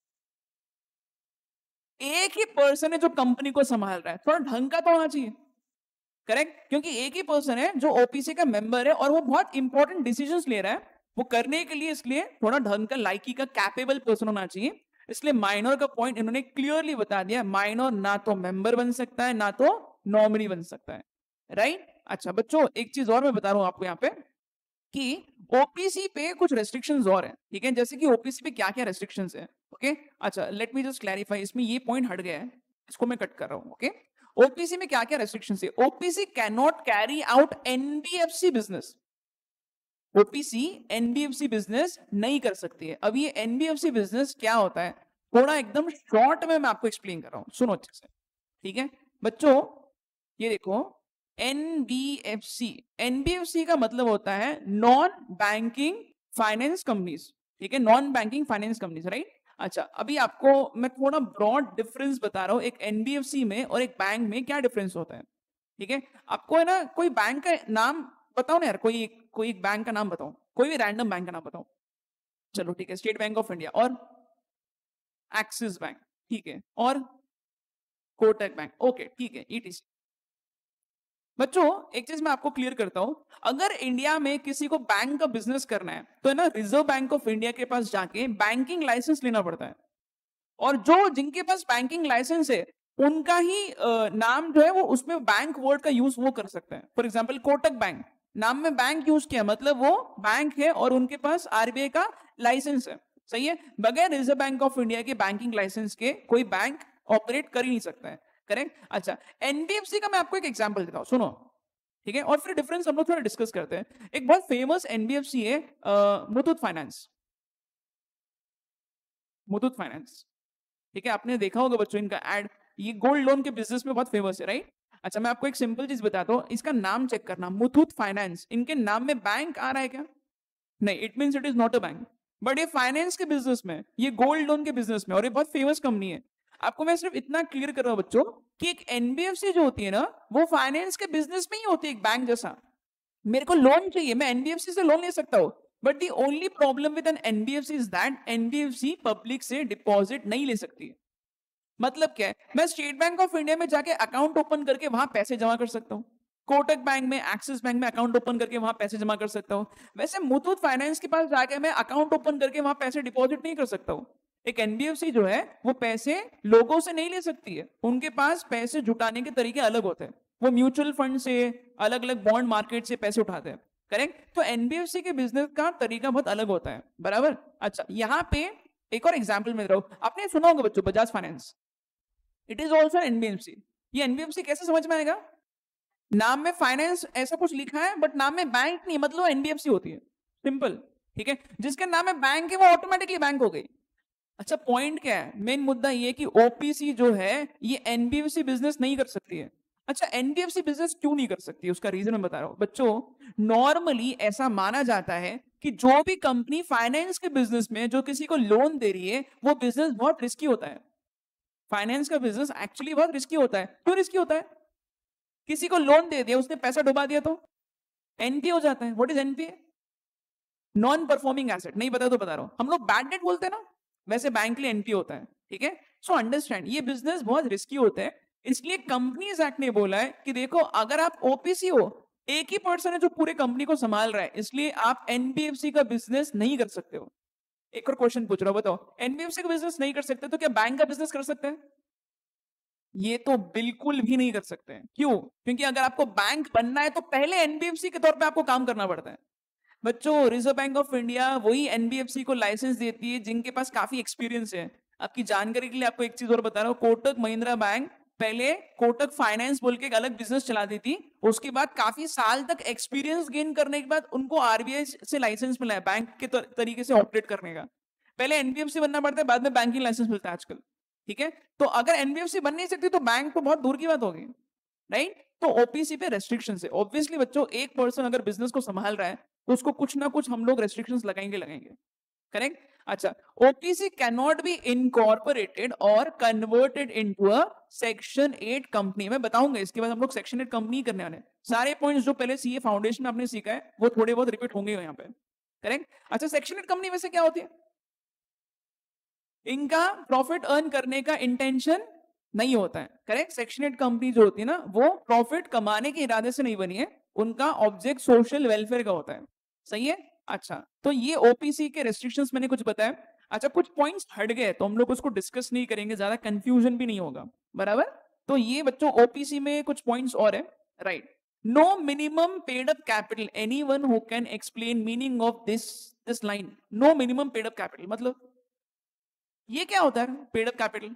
एक ही पर्सन है जो कंपनी को संभाल रहा है, थोड़ा ढंग का तो होना चाहिए, करेक्ट। क्योंकि एक ही पर्सन है जो ओपीसी का मेंबर है और वो बहुत इंपॉर्टेंट डिसीजंस ले रहा है, वो करने के लिए इसलिए थोड़ा ढंग का, लाइकी का, कैपेबल पर्सन होना चाहिए। इसलिए माइनर का पॉइंट इन्होंने क्लियरली बता दिया, माइनर ना तो मेंबर बन सकता है ना तो नॉमिनी बन सकता है, राइट। अच्छा बच्चों, एक चीज और मैं बता रहा हूं आपको यहाँ पे कि ओपीसी पे कुछ रेस्ट्रिक्शंस और हैं, ठीक है। जैसे कि ओपीसी पे क्या क्या रेस्ट्रिक्शंस है, ओके। अच्छा लेट मी जस्ट क्लैरिफाई, इसमें ये पॉइंट हट गया है, इसको मैं कट कर रहा हूं, ओके। ओपीसी में क्या क्या रेस्ट्रिक्शंस है? OPC can not carry out NBFC business. OPC NBFC business नहीं कर सकती है। अब ये एनबीएफसी बिजनेस क्या होता है, थोड़ा एकदम शॉर्ट में मैं आपको एक्सप्लेन कर रहा हूं, सुनो अच्छे से, ठीक है बच्चों। ये देखो, एनबीएफसी, एनबीएफसी का मतलब होता है नॉन बैंकिंग फाइनेंस कंपनीज, ठीक है, non banking finance companies, right. अच्छा अभी आपको मैं थोड़ा ब्रॉड डिफरेंस बता रहा हूं, एक एनबीएफसी में और एक बैंक में क्या डिफरेंस होता है, ठीक है। आपको है ना, कोई बैंक का नाम बताओ ना यार, कोई कोई एक बैंक का नाम बताओ, कोई भी रैंडम बैंक का नाम बताओ। चलो ठीक है, स्टेट बैंक ऑफ इंडिया, और एक्सिस बैंक, ठीक है, और कोटक बैंक, ओके ठीक है, ईटीसी। बच्चों एक चीज मैं आपको क्लियर करता हूं, अगर इंडिया में किसी को बैंक का बिजनेस करना है तो है ना, रिजर्व बैंक ऑफ इंडिया के पास जाके बैंकिंग लाइसेंस लेना पड़ता है। और जो जिनके पास बैंकिंग लाइसेंस है उनका ही नाम जो है वो, उसमें बैंक वर्ड का यूज वो कर सकते हैं। फॉर एग्जांपल कोटक बैंक, नाम में बैंक यूज किया मतलब वो बैंक है और उनके पास आरबीआई का लाइसेंस है, सही है। बगैर रिजर्व बैंक ऑफ इंडिया के बैंकिंग लाइसेंस के कोई बैंक ऑपरेट कर ही नहीं सकता है, करेक्ट। अच्छा एनबीएफसी का मैं आपको एक एग्जाम्पल देता हूं, सुनो, ठीक है, और फिर डिफरेंस हम लोग थोड़ा डिस्कस करते हैं। एक बहुत फेमस एनबीएफसी है मुथूट फाइनेंस, मुथूट फाइनेंस, ठीक है, आपने देखा होगा बच्चों इनका एड, ये गोल्ड लोन के बिजनेस में बहुत फेमस है, राइट। अच्छा मैं आपको एक सिंपल चीज बताता हूँ, इसका नाम चेक करना, मुथूट फाइनेंस, इनके नाम में बैंक आ रहा है क्या? नहीं, it means it is not a bank. But ये फाइनेंस के बिजनेस में, ये गोल्ड लोन के बिजनेस में, और ये बहुत फेमस कंपनी है। आपको मैं सिर्फ इतना क्लियर कर रहा हूं बच्चों कि एक एनबीएफसी जो होती है ना, वो फाइनेंस के बिजनेस में ही होती है, एक बैंक जैसा। मेरे को लोन चाहिए, मैं एनबीएफसी से लोन ले सकता हूँ, but the only problem with an NBFC is that NBFC public से डिपॉजिट नहीं ले सकती। मतलब क्या है, मैं स्टेट बैंक ऑफ इंडिया में जाके अकाउंट ओपन करके वहां पैसे जमा कर सकता हूँ, कोटक बैंक में, एक्सिस बैंक में अकाउंट ओपन करके वहां पैसे जमा कर सकता हूँ। वैसे मुथूट फाइनेंस के पास जाके मैं अकाउंट ओपन करके वहां पैसे डिपॉजिट नहीं कर सकता हूँ। एक एनबीएफसी जो है वो पैसे लोगों से नहीं ले सकती है, उनके पास पैसे जुटाने के तरीके अलग होते हैं, वो म्यूचुअल फंड से, अलग अलग बॉन्ड मार्केट से पैसे उठाते हैं, करेक्ट। तो एनबीएफसी के बिजनेस का तरीका बहुत अलग होता है, बराबर। अच्छा यहाँ पे एक और एग्जाम्पल में दे रहा हूं, आपने सुना होगा बच्चों Bajaj finance, it is also NBFC. ये एनबीएफसी कैसे समझ में आएगा? नाम में फाइनेंस ऐसा कुछ लिखा है बट नाम में बैंक नहीं, मतलब एनबीएफसी होती है, सिंपल, ठीक है। जिसके नाम में बैंक है वो ऑटोमेटिकली बैंक हो गई। अच्छा पॉइंट क्या है, मेन मुद्दा ये कि ओपीसी जो है ये एनबीएफसी बिजनेस नहीं कर सकती है। अच्छा एनबीएफसी बिजनेस क्यों नहीं कर सकती, उसका रीजन मैं बता रहा हूं बच्चों। नॉर्मली ऐसा माना जाता है कि जो भी कंपनी फाइनेंस के बिजनेस में जो किसी को लोन दे रही है वो बिजनेस बहुत रिस्की होता है। फाइनेंस का बिजनेस एक्चुअली बहुत रिस्की होता है। क्यों रिस्की होता है? किसी को लोन दे दिया, उसने पैसा डुबा दिया तो एनपीए हो जाता है। What is NPA? Non performing asset, नहीं पता तो बता रहा हूं, हम लोग बैड डेट बोलते हैं ना, वैसे बैंक के लिए एनपीए होता है, ठीक है। सो अंडरस्टैंड, ये बिजनेस बहुत रिस्की होते हैं। इसलिए कंपनीज एक्ट ने बोला है कि देखो अगर आप ओपीसी हो, एक ही पर्सन है जो पूरे कंपनी को संभाल रहा है, इसलिए आप एनबीएफसी का बिजनेस नहीं कर सकते हो। एक और क्वेश्चन पूछ रहा हूं, बताओ एनबीएफसी का बिजनेस नहीं कर सकते तो क्या बैंक का बिजनेस कर सकते हैं? ये तो बिल्कुल भी नहीं कर सकते हैं। क्यों? क्योंकि अगर आपको बैंक बनना है तो पहले एनबीएफसी के तौर पे आपको काम करना पड़ता है। बच्चों रिजर्व बैंक ऑफ इंडिया वही एनबीएफसी को लाइसेंस देती है जिनके पास काफी एक्सपीरियंस है। आपकी जानकारी के लिए आपको एक चीज और बता रहा हूँ, कोटक महिंद्रा बैंक पहले कोटक फाइनेंस बोल के एक अलग बिजनेस चलाती थी, उसके बाद काफी साल तक एक्सपीरियंस गेन करने के बाद उनको आरबीआई से लाइसेंस मिला है बैंक के तरीके से ऑपरेट करने का। पहले एनबीएफसी बनना पड़ता है, बाद में बैंकिंग लाइसेंस मिलता है आजकल, ठीक है। तो अगर एनबीएफसी बन नहीं सकती तो बैंक तो बहुत दूर की बात होगी, राइट। तो ओपीसी पे रेस्ट्रिक्शन है ऑब्वियसली बच्चों, एक पर्सन अगर बिजनेस को संभाल रहा है तो उसको कुछ ना कुछ हम लोग रेस्ट्रिक्शंस लगाएंगे लगाएंगे, करेक्ट। अच्छा, OPC can not be incorporated और converted into a section 8 company. मैं बताऊंगा इसके बाद हम लोग सेक्शन 8 कंपनी करने वाले हैं। सारे पॉइंट्स जो पहले सीए फाउंडेशन में आपने सीखा है वो थोड़े बहुत रिपीट होंगे यहाँ पे, करेक्ट। अच्छा, सेक्शन 8 कंपनी वैसे क्या होती है? इनका प्रॉफिट अर्न करने का इंटेंशन नहीं होता है, करेक्ट। सेक्शन 8 कंपनी जो होती है ना वो प्रॉफिट कमाने के इरादे से नहीं बनी है, उनका ऑब्जेक्ट सोशल वेलफेयर का होता है, सही है। अच्छा, तो ये ओपीसी के रेस्ट्रिक्शंस मैंने कुछ बताया। अच्छा, कुछ पॉइंट्स हट गए तो हम लोग उसको डिस्कस नहीं करेंगे, ज्यादा कंफ्यूजन भी नहीं होगा, बराबर। तो ये बच्चों ओपीसी में कुछ पॉइंट्स और है, right. No minimum paid up capital, anyone who can explain meaning of this line, no minimum paid up capital मतलब ये क्या होता है? पेड अप कैपिटल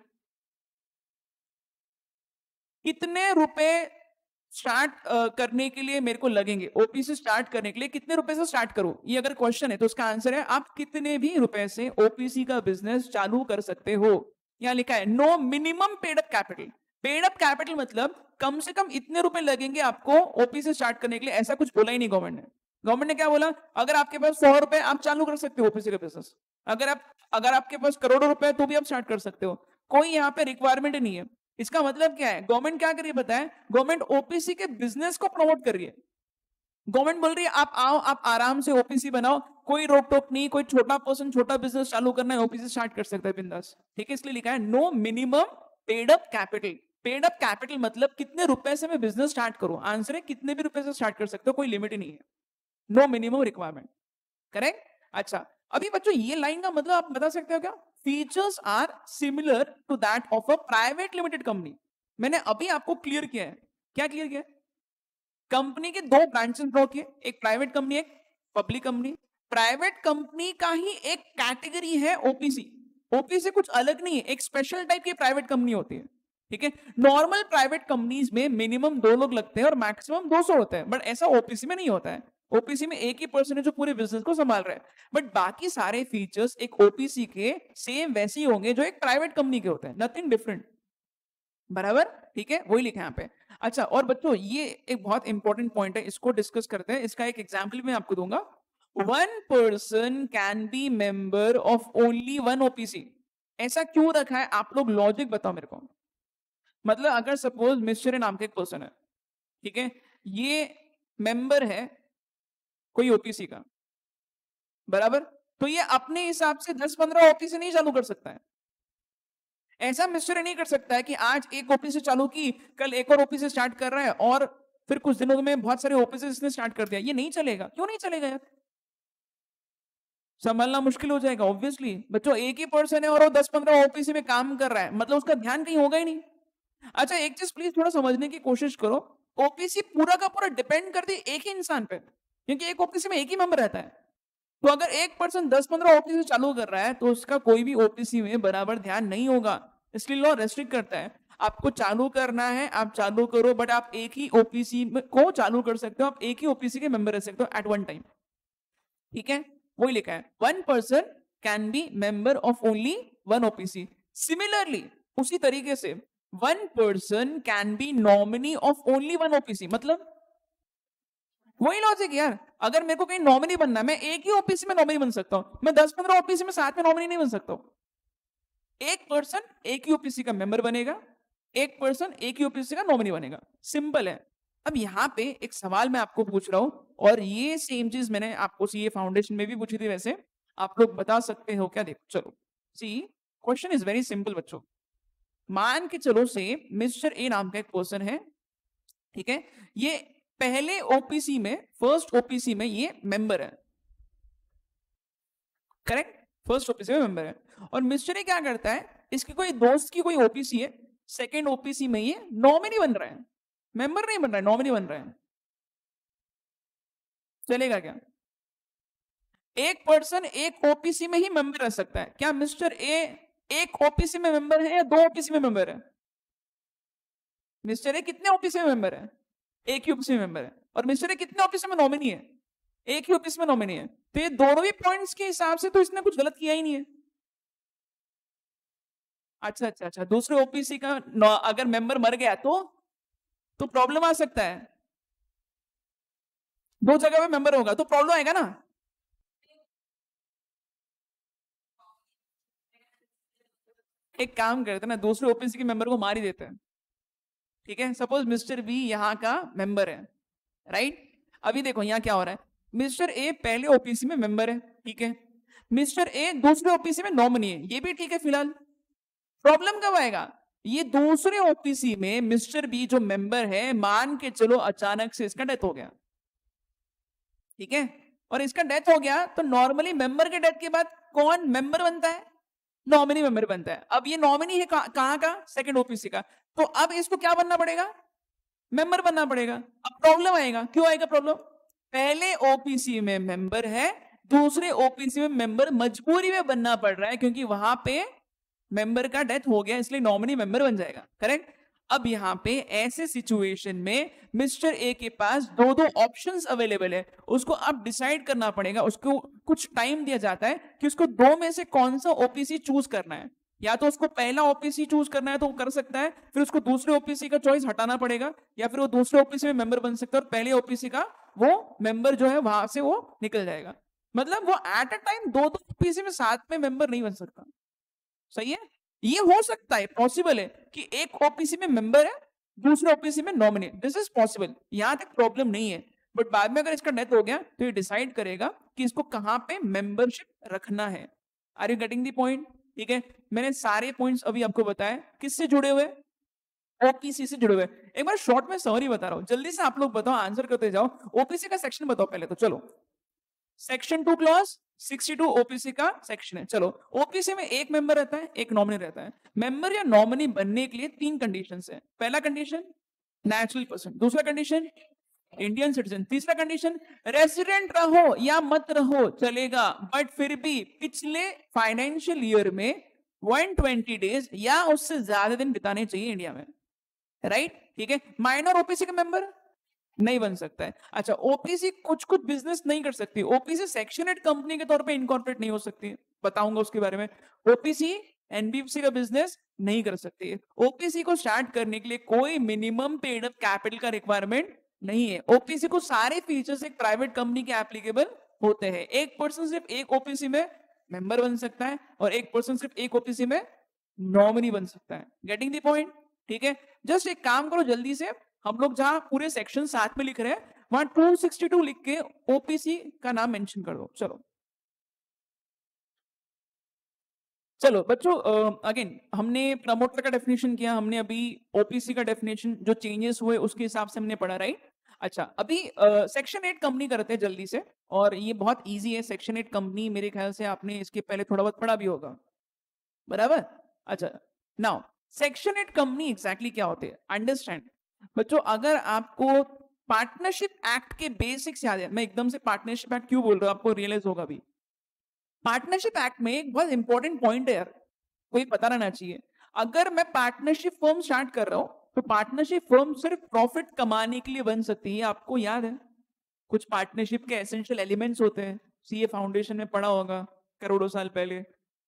कितने रुपए स्टार्ट करने के लिए मेरे को लगेंगे, ओपीसी स्टार्ट करने के लिए कितने रुपए से स्टार्ट करूं, ये अगर क्वेश्चन है तो उसका आंसर है आप कितने भी रुपए से ओपीसी का बिजनेस चालू कर सकते हो। यहां लिखा है no minimum paid up capital. Paid up capital मतलब कम से कम इतने रुपए लगेंगे आपको ओपीसी स्टार्ट करने के लिए, ऐसा कुछ बोला ही नहीं गवर्नमेंट ने। गवर्नमेंट ने क्या बोला? अगर आपके पास 100 रुपए आप चालू कर सकते हो ओपीसी का बिजनेस, अगर आपके पास करोड़ों रुपए तो भी आप स्टार्ट कर सकते हो, कोई यहाँ पे रिक्वायरमेंट नहीं है। इसका मतलब क्या है? गवर्नमेंट क्या कर रही है बताएं? गवर्नमेंट ओपीसी के बिजनेस को प्रमोट कर रही है। गवर्नमेंट बोल रही है आप आओ, आप आराम से ओपीसी बनाओ, कोई रोक टोक नहीं, कोई छोटा पर्सन छोटा बिजनेस चालू करना है ओपीसी स्टार्ट कर सकता है बिंदास, ठीक है। इसलिए लिखा है no minimum paid up capital. Paid up capital मतलब कितने रुपए से मैं बिजनेस स्टार्ट करूं, आंसर है कितने भी रुपए से स्टार्ट कर सकते हो, कोई लिमिट ही नहीं है, नो मिनिमम रिक्वायरमेंट, करेक्ट। अच्छा, अभी बच्चों ये लाइन का मतलब आप बता सकते हो क्या? Features are similar to that of a private limited company. मैंने अभी आपको क्लियर किया है, क्या क्लियर किया है? कंपनी के दो ब्रांचेस ड्रॉ किए, एक प्राइवेट कंपनी एक पब्लिक कंपनी। प्राइवेट कंपनी का ही एक कैटेगरी है ओपीसी, ओपीसी कुछ अलग नहीं है, एक स्पेशल टाइप की प्राइवेट कंपनी होती है, ठीक है। नॉर्मल प्राइवेट कंपनीज में मिनिमम 2 लोग लगते हैं और मैक्सिमम 200 होते हैं, बट ऐसा ओपीसी में नहीं होता है। ओपीसी में एक ही पर्सन है जो पूरे बिजनेस को संभाल रहा है, बट बाकी सारे फीचर्स एक ओपीसी के सेम वैसे ही होंगे जो एक प्राइवेट कंपनी के होते हैं, नथिंग डिफरेंट, बराबर, ठीक है, वही लिखा है यहाँ पे। अच्छा, और बच्चों ये एक बहुत इंपॉर्टेंट पॉइंट है, इसको डिस्कस करते हैं। इसका एक एग्जाम्पल मैं आपको दूंगा। One person can be member of only one OPC. ऐसा क्यों रखा है? आप लोग लॉजिक बताओ मेरे को। मतलब अगर सपोज मिस्टर नाम का एक पर्सन है, ठीक है, ये मेंबर है कोई ओपीसी का, बराबर, तो ये अपने हिसाब से 10-15 ओपीसी नहीं चालू कर सकता है। ऐसा मिस्टर नहीं कर सकता है कि आज एक ओपीसी चालू की, कल एक और ओपीसी स्टार्ट कर रहा है और फिर कुछ दिनों में बहुत सारे ओपीसी इसने स्टार्ट कर दिया। ये नहीं चलेगा। क्यों नहीं चलेगा यार? संभालना मुश्किल हो जाएगा ऑब्वियसली। बच्चों एक ही पर्सन है और वो 10-15 ओपीसी में काम कर रहा है, मतलब उसका ध्यान कहीं होगा ही नहीं। अच्छा, एक चीज प्लीज थोड़ा समझने की कोशिश करो, ओपीसी पूरा का पूरा डिपेंड करती है एक ही इंसान पे, क्योंकि एक ओपीसी में एक ही मेंबर रहता है। तो अगर एक पर्सन 10-15 ओपीसी चालू कर रहा है तो उसका कोई भी ओपीसी में बराबर ध्यान नहीं होगा। इसलिए लॉ रेस्ट्रिक्ट करता है, आपको चालू करना है आप चालू करो, बट आप एक ही ओपीसी को चालू कर सकते हो, आप एक ही ओपीसी के मेंबर रह सकते हो एट वन टाइम, ठीक है। वही लिखा है one person can be member of only one OPC. Similarly उसी तरीके से one person can be nominee of only one OPC. मतलब वही लॉजिक यार, अगर मेरे को कहीं नॉमिनी बनना है मैं एक ही ओपीसी में नॉमिनी बन सकता हूं, मैं 10-15 ओपीसी में साथ में नॉमिनी नहीं बन सकता हूं। एक पर्सन एक ही ओपीसी का मेंबर बनेगा, एक पर्सन एक ही ओपीसी का नॉमिनी बनेगा, सिंपल है। अब यहां पे एक सवाल मैं आपको पूछ रहा हूं, और ये सेम चीज मैंने आपको सीए फाउंडेशन में भी पूछी थी, वैसे आप लोग बता सकते हो क्या? देखो चलो, see question is very simple बच्चों। मान के चलो से मिस्टर ए नाम का एक पर्सन है, ठीक है, ये पहले ओपीसी में, फर्स्ट ओपीसी में ये मेंबर है, करेक्ट, फर्स्ट ओपीसी में मेंबर है। और मिस्टर ए क्या करता है, इसकी कोई दोस्त की कोई ओपीसी है, सेकंड ओपीसी में ये नॉमिनी बन रहा है, मेंबर नहीं बन रहा है, नॉमिनी बन रहा है, चलेगा क्या? एक पर्सन एक ओपीसी में ही मेंबर रह सकता है क्या? मिस्टर ए एक ओपीसी में मेंबर है या दो ओपीसी में मेंबर है? मिस्टर ए कितने ओपीसी में मेंबर है? एक ही ओपीसी में मेंबर है। और मिस्टर ए कितने ओपीसी में नॉमिनी है? एक ही ओपीसी में नॉमिनी है। तो ये दोनों ही पॉइंट्स के हिसाब से तो इसने कुछ गलत किया ही नहीं है। अच्छा अच्छा अच्छा, दूसरे ओपीसी का अगर मेंबर मर गया तो प्रॉब्लम आ सकता है। दो जगह पे मेंबर होगा तो प्रॉब्लम आएगा ना। एक काम करते हैं ना, दूसरे ओपीसी के मेंबर को मार ही देते हैं। ठीक है, सपोज मिस्टर बी यहाँ का मेंबर है, राइट। अभी देखो यहाँ क्या हो रहा है, मिस्टर ए पहले ओपीसी में मेंबर है, ठीक है। मिस्टर ए दूसरे ओपीसी में नॉमिनी है, ये भी ठीक है फिलहाल। प्रॉब्लम कब आएगा, ये दूसरे ओपीसी में मिस्टर बी जो मेंबर है, मान के चलो अचानक से इसका डेथ हो गया, ठीक है। और इसका डेथ हो गया तो नॉर्मली मेंबर के डेथ के बाद कौन मेंबर बनता है, नॉमिनी मेंबर बनता है। अब ये नॉमिनी है कहां का, सेकंड ओपीसी का, तो अब इसको क्या बनना पड़ेगा, मेंबर बनना पड़ेगा। अब प्रॉब्लम आएगा, क्यों आएगा प्रॉब्लम, पहले ओपीसी में मेंबर है, दूसरे ओपीसी में मेंबर मजबूरी में बनना पड़ रहा है क्योंकि वहां पे मेंबर का डेथ हो गया, इसलिए नॉमिनी मेंबर बन जाएगा, करेक्ट। अब यहाँ पे ऐसे सिचुएशन में मिस्टर ए के पास दो दो ऑप्शंस अवेलेबल है, उसको अब डिसाइड करना पड़ेगा, उसको कुछ टाइम दिया जाता है कि उसको दो में से कौन सा ओपीसी चूज करना है। या तो उसको पहला ओपीसी चूज करना है तो वो कर सकता है, फिर उसको दूसरे ओपीसी का चॉइस हटाना पड़ेगा, या फिर वो दूसरे ओपीसी में मेंबर बन सकता है और पहले ओपीसी का वो मेंबर जो है वहां से वो निकल जाएगा। मतलब वो एट अ टाइम दो दो ओपीसी में साथ में मेंबर नहीं बन सकता, सही है। ये हो सकता है, पॉसिबल है कि एक ओपीसी में मेंबर है, दूसरे ओपीसी में नॉमिनी, दिस इज पॉसिबल, यहां तक प्रॉब्लम नहीं है। बट बाद में अगर इसका डेथ हो गया तो ये डिसाइड करेगा कि इसको कहां पे मेंबरशिप रखना है। Are you getting the point, ठीक है। मैंने सारे पॉइंट्स अभी आपको बताए, किससे जुड़े हुए, ओपीसी से जुड़े हुए। एक बार शॉर्ट में समरी बता रहा हूं, जल्दी से आप लोग बताओ, आंसर करते जाओ। ओपीसी का सेक्शन बताओ पहले तो, चलो। सेक्शन 2 क्लॉज 62 ओपीसी का सेक्शन है। चलो, ओपीसी में एक मेंबर रहता है, एक नॉमिनी रहता है। मेंबर या नॉमिनी बनने के लिए तीन कंडीशंस है। पहला कंडीशन नेचुरल पर्सन, दूसरा कंडीशन इंडियन सिटीजन, तीसरा कंडीशन रेसिडेंट रहो या मत रहो चलेगा, बट फिर भी पिछले फाइनेंशियल ईयर में 120 डेज या उससे ज्यादा दिन बिताने चाहिए इंडिया में, राइट, ठीक है। माइनर ओपीसी का मेंबर नहीं बन सकता है। अच्छा, ओपीसी कुछ कुछ बिजनेस नहीं कर सकती, ओपीसी सेक्शन 8 कंपनी के तौर पे इनकॉर्पोरेट नहीं हो सकती, बताऊंगा उसके बारे में। ओपीसी एनबीएफसी का बिजनेस नहीं कर सकती है। ओपीसी को स्टार्ट करने के लिए कोई मिनिमम पेड अप कैपिटल का रिक्वायरमेंट नहीं है। ओपीसी को सारे फीचर्स एक प्राइवेट कंपनी के एप्लीकेबल होते हैं। एक पर्सन सिर्फ एक ओपीसी में मेंबर बन सकता है और एक पर्सन सिर्फ एक ओपीसी में नॉमिनी बन सकता है। गेटिंग द पॉइंट, ठीक है। जस्ट एक काम करो जल्दी से, हम लोग जहां पूरे सेक्शन साथ में लिख रहे हैं वहां 262 लिख के ओपीसी का नाम मेंशन कर दो। चलो चलो बच्चों, अगेन हमने प्रमोटर का डेफिनेशन किया, हमने अभी ओपीसी का डेफिनेशन जो चेंजेस हुए उसके हिसाब से हमने पढ़ा, राइट। अच्छा, अभी सेक्शन 8 कंपनी करते हैं जल्दी से, और ये बहुत इजी है। सेक्शन 8 कंपनी मेरे ख्याल से आपने इसके पहले थोड़ा बहुत पढ़ा भी होगा, बराबर। अच्छा, नाउ सेक्शन 8 कंपनी एग्जैक्टली क्या होते हैं, अंडरस्टैंड बच्चों। अगर आपको पार्टनरशिप एक्ट के बेसिक्स याद है, मैं एकदम से पार्टनरशिप एक्ट क्यों बोल रहा हूं आपको रियलाइज होगा अभी। पार्टनरशिप एक्ट में एक बहुत इंपॉर्टेंट पॉइंट है यार, कोई पता रहना चाहिए। अगर मैं पार्टनरशिप फर्म स्टार्ट कर रहा हूं तो पार्टनरशिप फर्म सिर्फ प्रॉफिट कमाने के लिए बन सकती है। आपको याद है कुछ पार्टनरशिप के एसेंशियल एलिमेंट्स होते हैं, सीए फाउंडेशन में पढ़ा होगा करोड़ों साल पहले,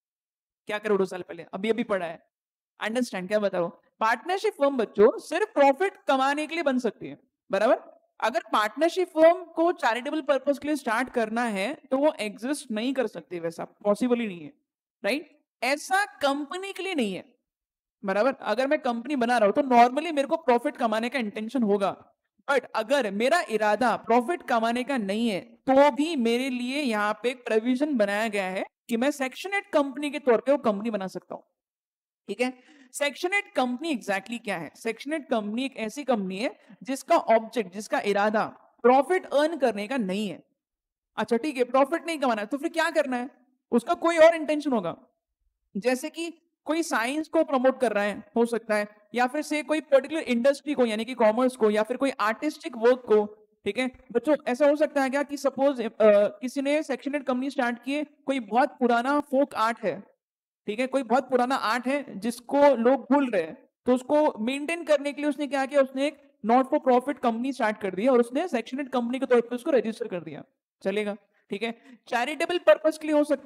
क्या करोड़ों साल पहले, अभी अभी पढ़ा है। अंडरस्टैंड क्या बता रहा हूं, पार्टनरशिप फर्म बच्चों सिर्फ प्रॉफिट कमाने के लिए बन सकती है, बराबर। अगर पार्टनरशिप फर्म को चैरिटेबल पर्पस के लिए स्टार्ट करना है तो वो एग्जिस्ट नहीं कर सकती, वैसा पॉसिबल ही नहीं है, राइट। ऐसा कंपनी के लिए नहीं है, बराबर। अगर मैं कंपनी बना रहा हूं तो नॉर्मली मेरे को प्रॉफिट कमाने का इंटेंशन होगा, बट अगर मेरा इरादा प्रॉफिट कमाने का नहीं है तो भी मेरे लिए यहाँ पे एक प्रोविजन बनाया गया है कि मैं सेक्शन 8 कंपनी के तौर पे वो कंपनी बना सकता हूं, ठीक है। सेक्शन 8 कंपनी एग्जैक्टली क्या है, सेक्शन 8 कंपनी एक ऐसी कंपनी है जिसका ऑब्जेक्ट, जिसका इरादा प्रॉफिट अर्न करने का नहीं है। अच्छा ठीक है, प्रॉफिट नहीं कमाना है तो फिर क्या करना है, उसका कोई और इंटेंशन होगा। जैसे कि कोई साइंस को प्रमोट कर रहा है, हो सकता है, या फिर से कोई पर्टिकुलर इंडस्ट्री को यानी कि कॉमर्स को, या फिर कोई आर्टिस्टिक वर्क को, ठीक है बच्चों। ऐसा हो सकता है क्या कि सपोज किसी ने सेक्शन 8 कंपनी स्टार्ट की है, कोई बहुत पुराना फोक आर्ट है, ठीक है, कोई बहुत पुराना आर्ट है जिसको लोग भूल रहे हैं, तो उसको मेंटेन करने के लिए उसने क्या किया, उसने एक not for profit company start कर दी और उसने सेक्शन 8 कंपनी के तौर पर उसको रजिस्टर कर दिया, चलेगा, ठीक है। चैरिटेबल पर्पस के लिए हो सकता है,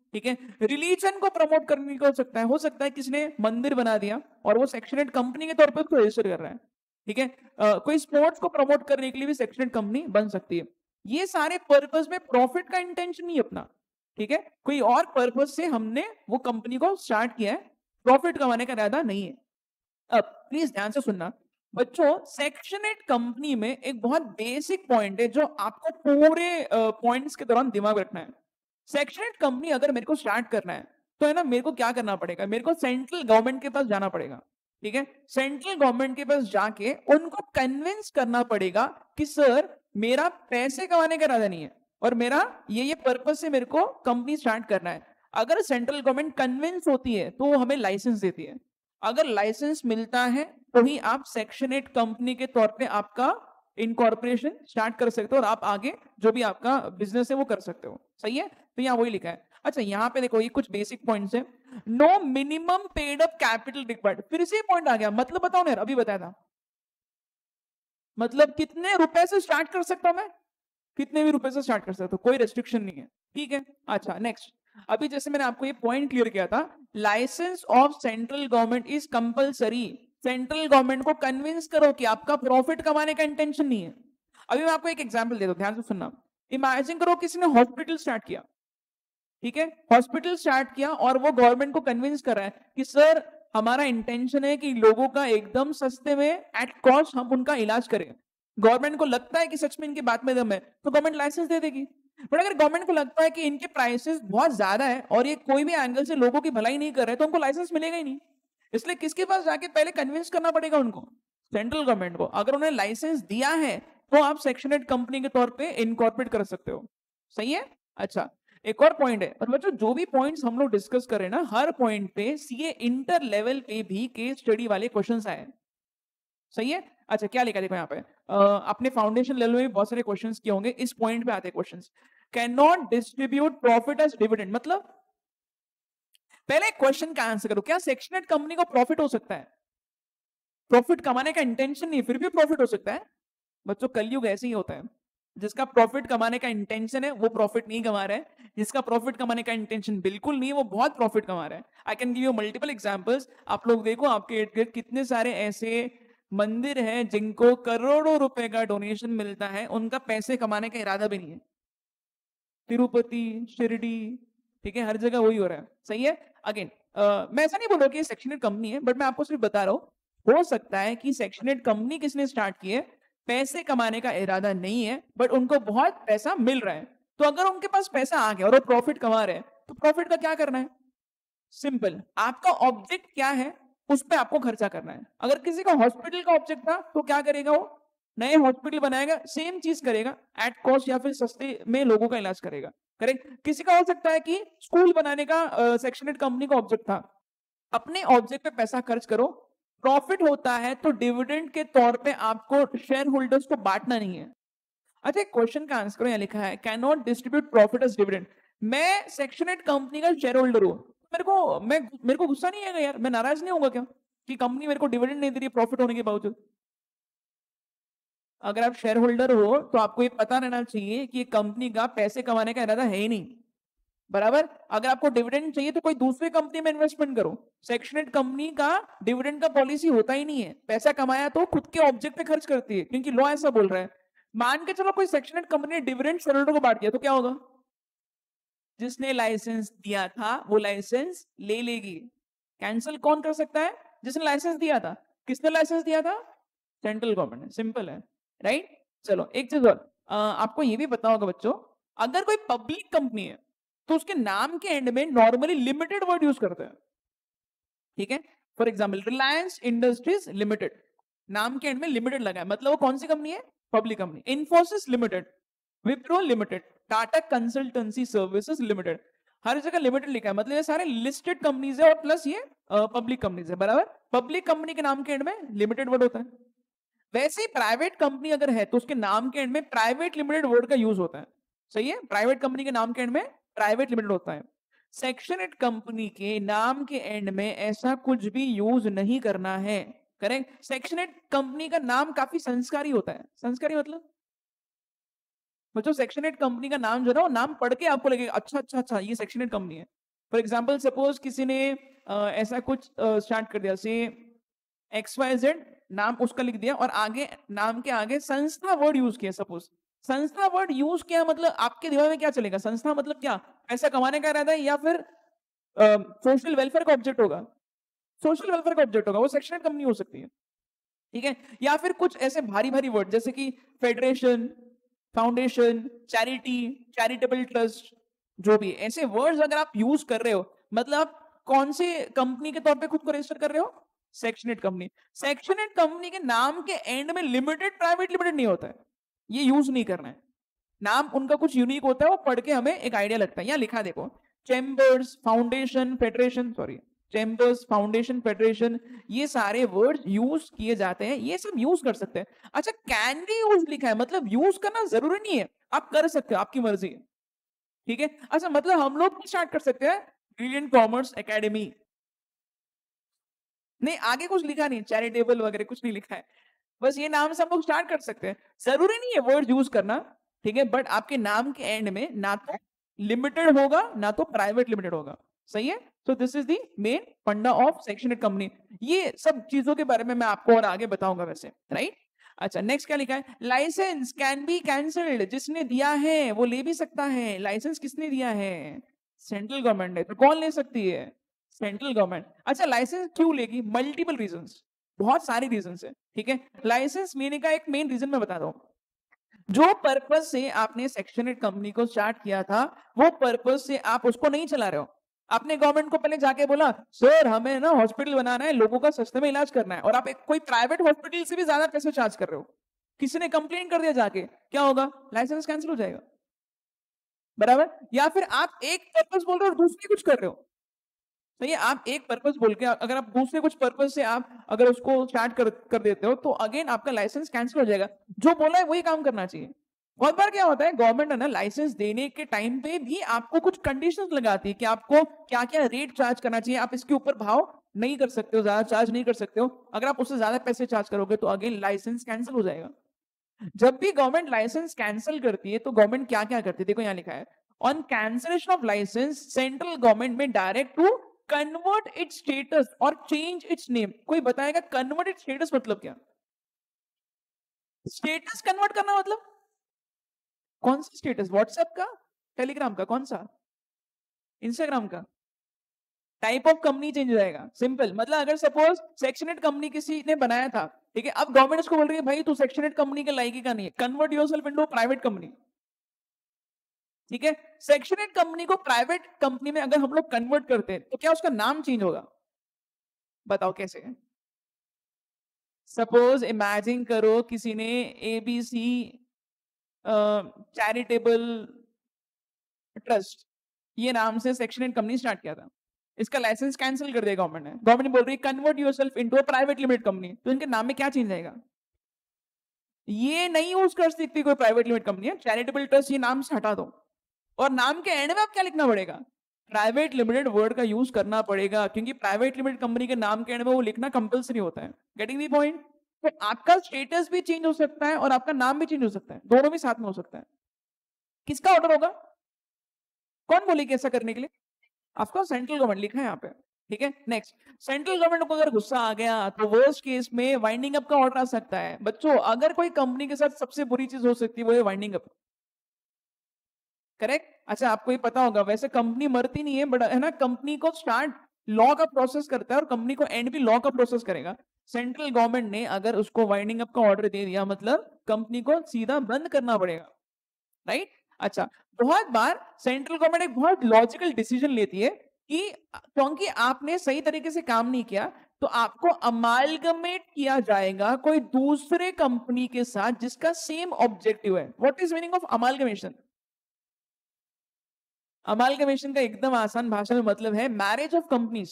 ठीक है। रिलीजन को प्रमोट करने का हो सकता है किसी ने मंदिर बना दिया और वो सेक्शनेट कंपनी के तौर पर उसको रजिस्टर कर रहा है। ठीक है। कोई स्पोर्ट्स को प्रमोट करने के लिए भी सेक्शनेट कंपनी बन सकती है। ये सारे पर्पस में प्रॉफिट का इंटेंशन नहीं अपना। ठीक है। कोई और पर्पस से हमने वो कंपनी को स्टार्ट किया है, प्रॉफिट कमाने का इरादा नहीं है। अब प्लीज ध्यान से सुनना बच्चों, सेक्शनेट कंपनी में एक बहुत बेसिक पॉइंट है जो आपको पूरे पॉइंट्स के दौरान दिमाग रखना है। सेक्शनेट कंपनी अगर मेरे को स्टार्ट करना है तो है ना, मेरे को क्या करना पड़ेगा, मेरे को सेंट्रल गवर्नमेंट के पास जाना पड़ेगा। ठीक है। सेंट्रल गवर्नमेंट के पास जाके उनको कन्विंस करना पड़ेगा कि सर मेरा पैसे कमाने का इरादा नहीं है और मेरा ये पर्पस से मेरे को कंपनी स्टार्ट करना है। अगर सेंट्रल गवर्नमेंट कन्विंस होती है तो वो हमें लाइसेंस देती है। अगर लाइसेंस मिलता है तो ही आप सेक्शन 8 कंपनी के तौर पे आपका इनकॉर्पोरेशन स्टार्ट कर सकते हो और आप आगे जो भी आपका बिजनेस है वो कर सकते हो। सही है। तो यहाँ वही लिखा है। अच्छा यहाँ पे देखो ये कुछ बेसिक पॉइंट्स है। No minimum paid up capital required, फिर से पॉइंट आ गया। मतलब बताओ ना यार, अभी बताया था। मतलब कितने रुपए से स्टार्ट कर सकता हूं मैं, कितने भी रुपए से स्टार्ट कर सकता हूं, कोई रेस्ट्रिक्शन नहीं है। ठीक है। अच्छा नेक्स्ट, अभी जैसे मैंने आपको ये पॉइंट क्लियर किया था, licence of central government is compulsory. Central government को कन्विंस करो कि आपका प्रॉफिट कमाने का इंटेंशन नहीं है। अभी मैं आपको एक एग्जांपल दे दूं, ध्यान से सुनना। इमेजिन करो किसी ने हॉस्पिटल स्टार्ट किया। ठीक है। हॉस्पिटल स्टार्ट किया और वो गवर्नमेंट को कन्विंस कर रहा है कि सर हमारा इंटेंशन है कि लोगों का एकदम सस्ते में एट कॉस्ट हम उनका इलाज करें। गवर्नमेंट को लगता है कि सच में इनकी बात में दम है तो गवर्नमेंट लाइसेंस दे देगी। बट अगर गवर्नमेंट को लगता है कि इनके प्राइसेस बहुत ज्यादा है और ये कोई भी एंगल से लोगों की भलाई नहीं कर रहे तो उनको लाइसेंस मिलेगा ही नहीं। इसलिए किसके पास जाके पहले कन्विंस करना पड़ेगा उनको, सेंट्रल गवर्नमेंट को। अगर उन्हें लाइसेंस दिया है तो आप सेक्शन 8 कंपनी के तौर पे इनकॉर्पोरेट कर सकते हो। सही है। अच्छा एक और पॉइंट है, और बच्चों जो भी पॉइंट्स हम लोग डिस्कस करें ना, हर पॉइंट पे सीए इंटर लेवल पे भी केस स्टडी वाले क्वेश्चंस आए। सही है। अच्छा क्या लिखा देखो यहाँ पे, अपने फाउंडेशन लेवल में बहुत सारे क्वेश्चंस किए होंगे, इस पॉइंट पे आते हैं questions. Can not distribute profit as dividend, मतलब पहले क्वेश्चन का आंसर करो, क्या सेक्शन 8 कंपनी को प्रॉफिट हो सकता है? प्रॉफिट कमाने का इंटेंशन नहीं फिर भी प्रॉफिट हो सकता है। बच्चों कलयुग ऐसे ही होता है, जिसका प्रॉफिट कमाने का इंटेंशन है वो प्रॉफिट नहीं कमा रहा है, जिसका प्रॉफिट कमाने का इंटेंशन बिल्कुल नहीं है वो बहुत प्रॉफिट कमा रहा है। I can give you multiple examples. आप लोग देखो आपके इर्द गिर्द कितने सारे ऐसे मंदिर हैं जिनको करोड़ों रुपए का डोनेशन मिलता है, उनका पैसे कमाने का इरादा भी नहीं है। तिरुपति, शिरडी, ठीक है, हर जगह वही हो रहा है। सही है। अगेन मैं ऐसा नहीं बोल रहा कि सेक्शन 8 कंपनी है, बट मैं आपको सिर्फ बता रहा हूं, हो सकता है कि सेक्शन 8 कंपनी किसने स्टार्ट की है, पैसे कमाने का इरादा नहीं है बट उनको बहुत पैसा मिल रहा है। तो अगर उनके पास पैसा आ गया और वो प्रॉफिट कमा रहे हैं तो प्रॉफिट का क्या करना है, सिंपल, आपका ऑब्जेक्ट क्या है उस पर आपको खर्चा करना है। अगर किसी का हॉस्पिटल का ऑब्जेक्ट था तो क्या करेगा, वो नए हॉस्पिटल बनाएगा, सेम चीज करेगा एट कॉस्ट या फिर सस्ते में लोगों का इलाज करेगा। करेक्ट। किसी का हो सकता है कि स्कूल बनाने का सेक्शन 8 कंपनी का ऑब्जेक्ट था, अपने ऑब्जेक्ट पे पैसा खर्च करो, प्रॉफिट होता है तो डिविडेंड के तौर पे आपको शेयर होल्डर्स को बांटना नहीं है। अच्छा क्वेश्चन का आंसर यहाँ लिखा है, can not distribute profit as dividend. मैं सेक्शन 8 कंपनी का शेयर होल्डर हूं, मेरे को गुस्सा नहीं आएगा यार, मैं नाराज नहीं होगा क्या कि कंपनी मेरे को डिविडेंड नहीं दे रही प्रॉफिट होने के बावजूद। अगर आप शेयर होल्डर हो तो आपको ये पता रहना चाहिए कि कंपनी का पैसे कमाने का इरादा है ही नहीं। बराबर। अगर आपको डिविडेंड चाहिए तो कोई दूसरी कंपनी में इन्वेस्टमेंट करो। सेक्शन 8 कंपनी का डिविडेंड का पॉलिसी होता ही नहीं है, पैसा कमाया तो खुद के ऑब्जेक्ट पे खर्च करती है, क्योंकि लॉ ऐसा बोल रहा है। मान के चलो कोई सेक्शन 8 कंपनी ने डिविडेंड शेयरहोल्डर को बांट दिया तो क्या होगा, जिसने लाइसेंस दिया था वो लाइसेंस ले लेगी। कैंसिल कौन कर सकता है, जिसने लाइसेंस दिया था। किसने लाइसेंस दिया था, सेंट्रल गवर्नमेंट ने। सिंपल है। राइट। चलो एक चीज और, आपको ये भी पता होगा बच्चों, अगर कोई पब्लिक कंपनी है तो उसके नाम के एंड में नॉर्मली लिमिटेड वर्ड यूज करते हैं। ठीक है। For example Reliance industries limited, नाम के एंड में लिमिटेड लगा है, मतलब वो कौन सी कंपनी है, public company. Infosys limited, Wipro limited, Tata consultancy services limited, हर जगह लिमिटेड लिखा है, मतलब ये सारे लिस्टेड कंपनीज है और प्लस ये पब्लिक कंपनीज है। बराबर। पब्लिक कंपनी के नाम के एंड में लिमिटेड वर्ड होता है। वैसे ही प्राइवेट कंपनी अगर है तो उसके नाम के एंड में प्राइवेट लिमिटेड वर्ड का यूज होता है। सही है। प्राइवेट कंपनी के नाम के एंड में प्राइवेट लिमिटेड होता है। सेक्शन 8 कंपनी के नाम के एंड में ऐसा कुछ भी यूज नहीं करना है। करेक्ट। सेक्शन 8 कंपनी का नाम काफी संस्कारी होता है। संस्कारी मतलब बच्चों सेक्शन 8 कंपनी का नाम जो है ना, वो नाम पढ़ के आपको लगेगा अच्छा अच्छा अच्छा ये सेक्शन 8 कंपनी है। फॉर एग्जाम्पल सपोज किसी ने ऐसा कुछ स्टार्ट कर दिया, से XYZ नाम उसका लिख दिया और आगे नाम के आगे संस्था वर्ड यूज किया। सपोज संस्था वर्ड यूज किया, मतलब आपके दिमाग में क्या चलेगा? संस्था मतलब क्या? पैसा कमाने का इरादा है या फिर सोशल वेलफेयर का ऑब्जेक्ट होगा? सोशल वेलफेयर का ऑब्जेक्ट होगा, वो सेक्शनेट कंपनी हो सकती है। ठीक है, या फिर कुछ ऐसे भारी भारी वर्ड जैसे कि federation, foundation, charity, charitable trust, जो भी ऐसे वर्ड्स अगर आप यूज कर रहे हो, मतलब आप कौन से कंपनी के तौर पे खुद को रजिस्टर कर रहे हो? सेक्शनेट कंपनी। सेक्शनेट कंपनी के नाम के एंड में लिमिटेड, प्राइवेट लिमिटेड नहीं होता है, ये यूज नहीं करना है। नाम उनका कुछ यूनिक होता है, वो पढ़ के हमें एक आइडिया लगता है। यहाँ लिखा देखो, chambers, foundation, federation, sorry chambers, foundation, federation, ये सारे वर्ड्स यूज किए जाते हैं, ये सब यूज कर सकते हैं। अच्छा, कैन बी यूज लिखा है, मतलब यूज करना जरूरी नहीं है, आप कर सकते हो, आपकी मर्जी है। ठीक है, अच्छा मतलब हम लोग स्टार्ट कर सकते हैं ब्रिलियंट कॉमर्स एकेडमी। नहीं, आगे कुछ लिखा नहीं, चैरिटेबल वगैरह कुछ नहीं लिखा है, बस ये नाम से हम लोग स्टार्ट कर सकते हैं। जरूरी नहीं है वर्ड यूज करना, ठीक है, बट आपके नाम के एंड में ना तो लिमिटेड होगा ना तो प्राइवेट लिमिटेड होगा। सही है, तो this is the main funda of section eight company. ये सब चीजों के बारे में मैं आपको और आगे बताऊंगा वैसे, राइट। अच्छा, नेक्स्ट क्या लिखा है? लाइसेंस कैन बी कैंसल्ड, जिसने दिया है वो ले भी सकता है। लाइसेंस किसने दिया है? सेंट्रल गवर्नमेंट ने, तो कौन ले सकती है? Central government. अच्छा, लाइसेंस क्यों लेगी? मल्टीपल रीजंस, बहुत सारे रीजंस है। ठीक है, लाइसेंस लेने का एक मेन रीजन मैं बता दूं, जो पर्पज से आपने सेक्शनेट कंपनी को स्टार्ट किया था, वो पर्पज से आप उसको नहीं चला रहे हो। आपने गवर्नमेंट को पहले जाके बोला, सर हमें ना हॉस्पिटल बनाना है, लोगों का सस्ते में इलाज करना है, और आप एक कोई प्राइवेट हॉस्पिटल से भी ज्यादा पैसे चार्ज कर रहे हो। किसी ने कंप्लेन कर दिया जाके, क्या होगा? लाइसेंस कैंसिल हो जाएगा, बराबर। या फिर आप एक पर्पज बोल रहे हो और दूसरी कुछ कर रहे हो। तो ये आप एक पर्पस बोल के अगर आप दूसरे कुछ पर्पस से आप अगर उसको स्टार्ट कर देते हो, तो अगेन आपका लाइसेंस कैंसिल हो जाएगा। जो बोला है वही काम करना चाहिए। बहुत बार क्या होता है, गवर्नमेंट है ना, लाइसेंस देने के टाइम पे भी आपको कुछ कंडीशंस लगाती है कि आपको क्या क्या रेट चार्ज करना चाहिए, आप इसके ऊपर भाव नहीं कर सकते हो, ज्यादा चार्ज नहीं कर सकते हो। अगर आप उससे ज्यादा पैसे चार्ज करोगे तो अगेन लाइसेंस कैंसिल हो जाएगा। जब भी गवर्नमेंट लाइसेंस कैंसिल करती है तो गवर्नमेंट क्या क्या करती है, देखो यहाँ लिखा है, on cancellation of licence central government may direct to convert its status और चेंज इट्स नेम। कोई बताएगा कन्वर्ट इट्स स्टेटस मतलब क्या? स्टेटस कन्वर्ट करना मतलब कौन सा स्टेटस? व्हाट्सएप का, टेलीग्राम का, कौन सा? इंस्टाग्राम का? टाइप ऑफ कंपनी चेंज हो जाएगा, सिंपल। मतलब अगर सपोज सेक्शनेट कंपनी किसी ने बनाया था, ठीक है, अब गवर्नमेंट उसको बोल रही है भाई तू सेक्शनेट कंपनी के लायकी का नहीं है, convert yourself into private company. ठीक है, सेक्शनेट कंपनी को प्राइवेट कंपनी में अगर हम लोग कन्वर्ट करते हैं तो क्या उसका नाम चेंज होगा? बताओ कैसे? सपोज इमेजिन करो किसी ने ABC चैरिटेबल ट्रस्ट, ये नाम से सेक्शनेट कंपनी स्टार्ट किया था। इसका लाइसेंस कैंसिल कर दिया गवर्नमेंट ने। गवर्नमेंट बोल रही है convert yourself into a private limited company, तो इनके नाम में क्या चेंज आएगा? ये नहीं यूज कर सकती कोई प्राइवेट लिमिटेड कंपनी है, चैरिटेबल ट्रस्ट ये नाम से हटा दो, और नाम के एंड में आप क्या लिखना पड़ेगा? प्राइवेट लिमिटेड वर्ड का यूज करना पड़ेगा, क्योंकि प्राइवेट लिमिटेड कंपनी के नाम के एंड में वो लिखना कंपलसरी होता है। Getting the point? तो आपका स्टेटस भी चेंज हो सकता है और आपका नाम भी चेंज हो सकता है, दोनों भी साथ में हो सकता है। किसका ऑर्डर होगा? कौन बोलेगी ऐसा करने के लिए? आपको सेंट्रल गवर्नमेंट लिखा है यहाँ पे। ठीक है, नेक्स्ट, सेंट्रल गवर्नमेंट को अगर गुस्सा आ गया तो वर्स्ट केस में वाइंडिंग अप का ऑर्डर आ सकता है। बच्चों, अगर कोई कंपनी के साथ सबसे बुरी चीज हो सकती है वो है वाइंडिंग अप। करेक्ट? अच्छा, आपको ये पता होगा, वैसे कंपनी मरती नहीं है, बट है ना, कंपनी को स्टार्ट लॉ का प्रोसेस करता है और कंपनी को एंड भी लॉ का प्रोसेस करेगा। सेंट्रल गवर्नमेंट ने अगर उसको वाइंडिंग अप का ऑर्डर दे दिया, मतलब कंपनी को सीधा बंद करना पड़ेगा, राइट। अच्छा, बहुत बार सेंट्रल गवर्नमेंट एक बहुत लॉजिकल डिसीजन लेती है कि क्योंकि आपने सही तरीके से काम नहीं किया तो आपको अमालगमेट किया जाएगा कोई दूसरे कंपनी के साथ जिसका सेम ऑब्जेक्टिव है। What is meaning of amalgamation? Amalgamation का एकदम आसान भाषा में मतलब है मैरिज ऑफ कंपनीज।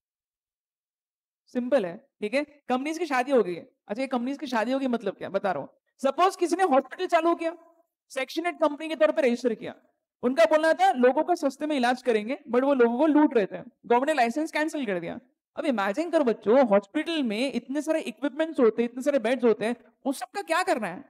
सिंपल है, ठीक है। कंपनीज की शादी हो गई है। अच्छा, ये कंपनीज की शादी होगी मतलब क्या, बता रहा हूं। सपोज किसी ने हॉस्पिटल चालू किया, सेक्शनेट कंपनी के तौर पर रजिस्टर किया, उनका बोलना था लोगों का सस्ते में इलाज करेंगे, बट वो लोगों को लूट रहे थे, गवर्नमेंट ने लाइसेंस कैंसिल कर दिया। अब इमेजिन करो बच्चों, हॉस्पिटल में इतने सारे इक्विपमेंट्स होते हैं, इतने सारे बेड्स होते हैं, उस सबका क्या करना है?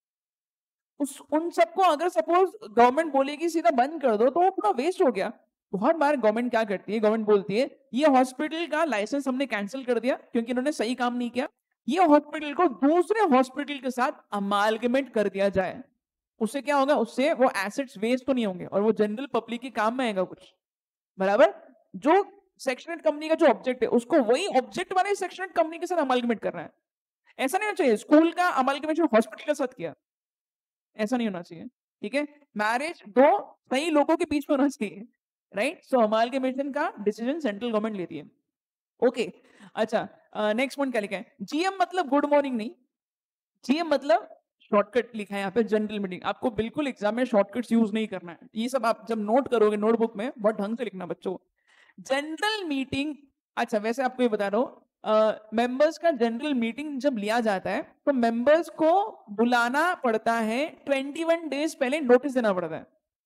उन सबको अगर सपोज गवर्नमेंट बोलेगी सीधा बंद कर दो तो वो पूरा वेस्ट हो गया। बहुत बार गवर्नमेंट क्या करती है, गवर्नमेंट बोलती है ये हॉस्पिटल का लाइसेंस हमने कैंसिल कर दिया क्योंकि इन्होंने सही काम नहीं किया, ये हॉस्पिटल को दूसरे हॉस्पिटल के साथ अमालगमेंट कर दिया जाए। उससे क्या होगा, उससे वो एसेट्स वेस्ट तो नहीं होंगे और वो जनरल पब्लिक के काम में आएगा कुछ, बराबर। जो सेक्शनेट कंपनी का जो ऑब्जेक्ट है उसको वही ऑब्जेक्ट वाले सेक्शनेट कंपनी के साथ अमालगमेंट करना है। ऐसा नहीं होना चाहिए स्कूल का अमालगमेशन हॉस्पिटल के साथ किया, ऐसा नहीं होना चाहिए। ठीक है, मैरिज दो सही लोगों के बीच में होना चाहिए, राइट। सो अमालगमेशन का डिसीजन सेंट्रल गवर्नमेंट लेती है। ओके, अच्छा, नेक्स्ट पॉइंट क्या लिखा है, जीएम मतलब गुड मॉर्निंग नहीं, जीएम मतलब शॉर्टकट लिखा है यहाँ पे, जनरल मीटिंग। आपको बिल्कुल एग्जाम में शॉर्टकट्स यूज नहीं करना है, ये सब आप जब नोट करोगे नोटबुक में बहुत ढंग से लिखना बच्चों। जनरल मीटिंग, अच्छा वैसे आपको ये बता रहा हूँ, मेंबर्स का जनरल मीटिंग जब लिया जाता है तो मेंबर्स को बुलाना पड़ता है, 21 डेज पहले नोटिस देना पड़ता है।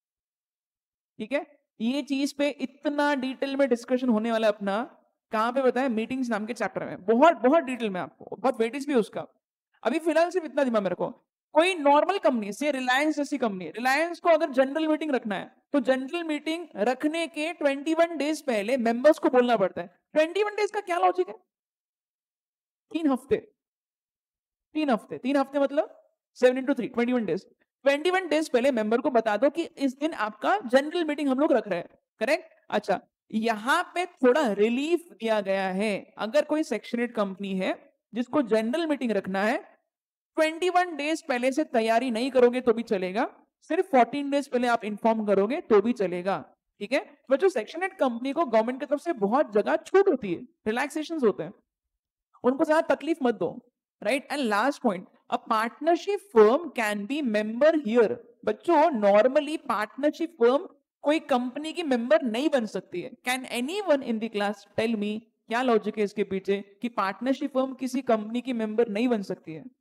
ठीक है, ये चीज पे इतना डिटेल में डिस्कशन होने वाला है अपना, कहां पे बताया, मीटिंग्स नाम के चैप्टर में, बहुत बहुत डिटेल में, आपको बहुत वेटेज भी है उसका। अभी फिलहाल सिर्फ इतना दिमाग में रखो, कोई नॉर्मल कंपनी से रिलायंस जैसी कंपनी, रिलायंस को अगर जनरल मीटिंग रखना है तो जनरल मीटिंग रखने के 21 डेज पहले मेंबर्स को बोलना पड़ता है। 21 डेज का क्या लॉजिक है, 3 हफ्ते, 3 हफ्ते मतलब 7 into 3, 21 डेज। 21 डेज पहले मेंबर को बता दो कि इस दिन आपका जनरल मीटिंग हम लोग रख रहे हैं, करेक्ट। अच्छा, यहां पे थोड़ा रिलीफ दिया गया है, अगर कोई सेक्शनेट कंपनी है जिसको जनरल मीटिंग रखना है, 21 डेज पहले से तैयारी नहीं करोगे तो भी चलेगा, सिर्फ 14 डेज पहले आप इन्फॉर्म करोगे तो भी चलेगा। ठीक है, तो जो सेक्शनेट कंपनी को गवर्नमेंट की तरफ से बहुत जगह छूट होती है, रिलैक्सेशन होते हैं, उनको ज्यादा तकलीफ मत दो, right. And last point, a partnership firm can be member here. बच्चों, नॉर्मली पार्टनरशिप फर्म कोई कंपनी की मेंबर नहीं बन सकती है। Can anyone in the class tell me क्या लॉजिक है इसके पीछे कि पार्टनरशिप फर्म किसी कंपनी की मेंबर नहीं बन सकती है।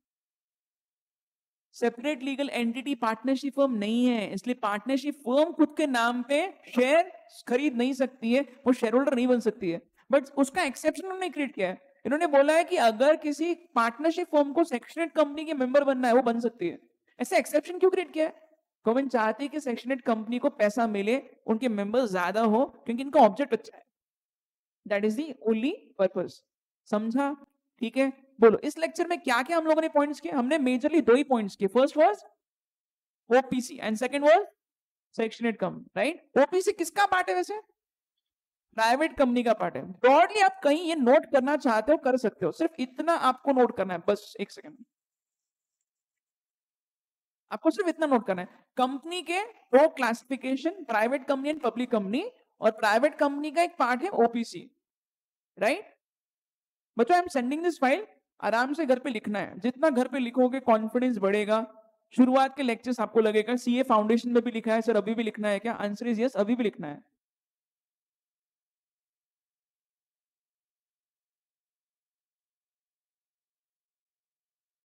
Separate legal entity partnership firm नहीं है, इसलिए पार्टनरशिप फर्म खुद के नाम पे शेयर खरीद नहीं सकती है, वो शेयर होल्डर नहीं बन सकती है। बट उसका एक्सेप्शन उन्होंने क्रिएट किया है, इन्होंने बोला है कि अगर किसी पार्टनरशिप फर्म को सेक्शनेट कंपनी के मेंबर बनना है वो बन सकती है। ऐसे एक्सेप्शन क्यों क्रिएट किया है, गवर्नमेंट चाहती है कि सेक्शनेट कंपनी को पैसा मिले, उनके मेंबर ज्यादा हो, क्योंकि इनका ऑब्जेक्ट अच्छा है। That is the only purpose, समझा। ठीक है, बोलो इस लेक्चर में क्या क्या हम लोगों ने पॉइंट्स किए, हमने मेजरली दो ही पॉइंट्स किए, first was OPC and second was section eight company, right. OPC किसका पार्ट है वैसे, प्राइवेट कंपनी का पार्ट है। ब्रॉडली आप कहीं ये नोट करना चाहते हो कर सकते हो, सिर्फ इतना आपको नोट करना है, बस एक सेकंड, आपको सिर्फ इतना नोट करना है, कंपनी के दो classification, private company and public company, और प्राइवेट कंपनी का एक पार्ट है ओपीसी, राइट। बच्चों I am sending this file, आराम से घर पे लिखना है, जितना घर पे लिखोगे कॉन्फिडेंस बढ़ेगा। शुरुआत के लेक्चर्स आपको लगेगा सीए फाउंडेशन में भी लिखा है सर, अभी भी लिखना है क्या, आंसर इज यस, अभी भी लिखना है।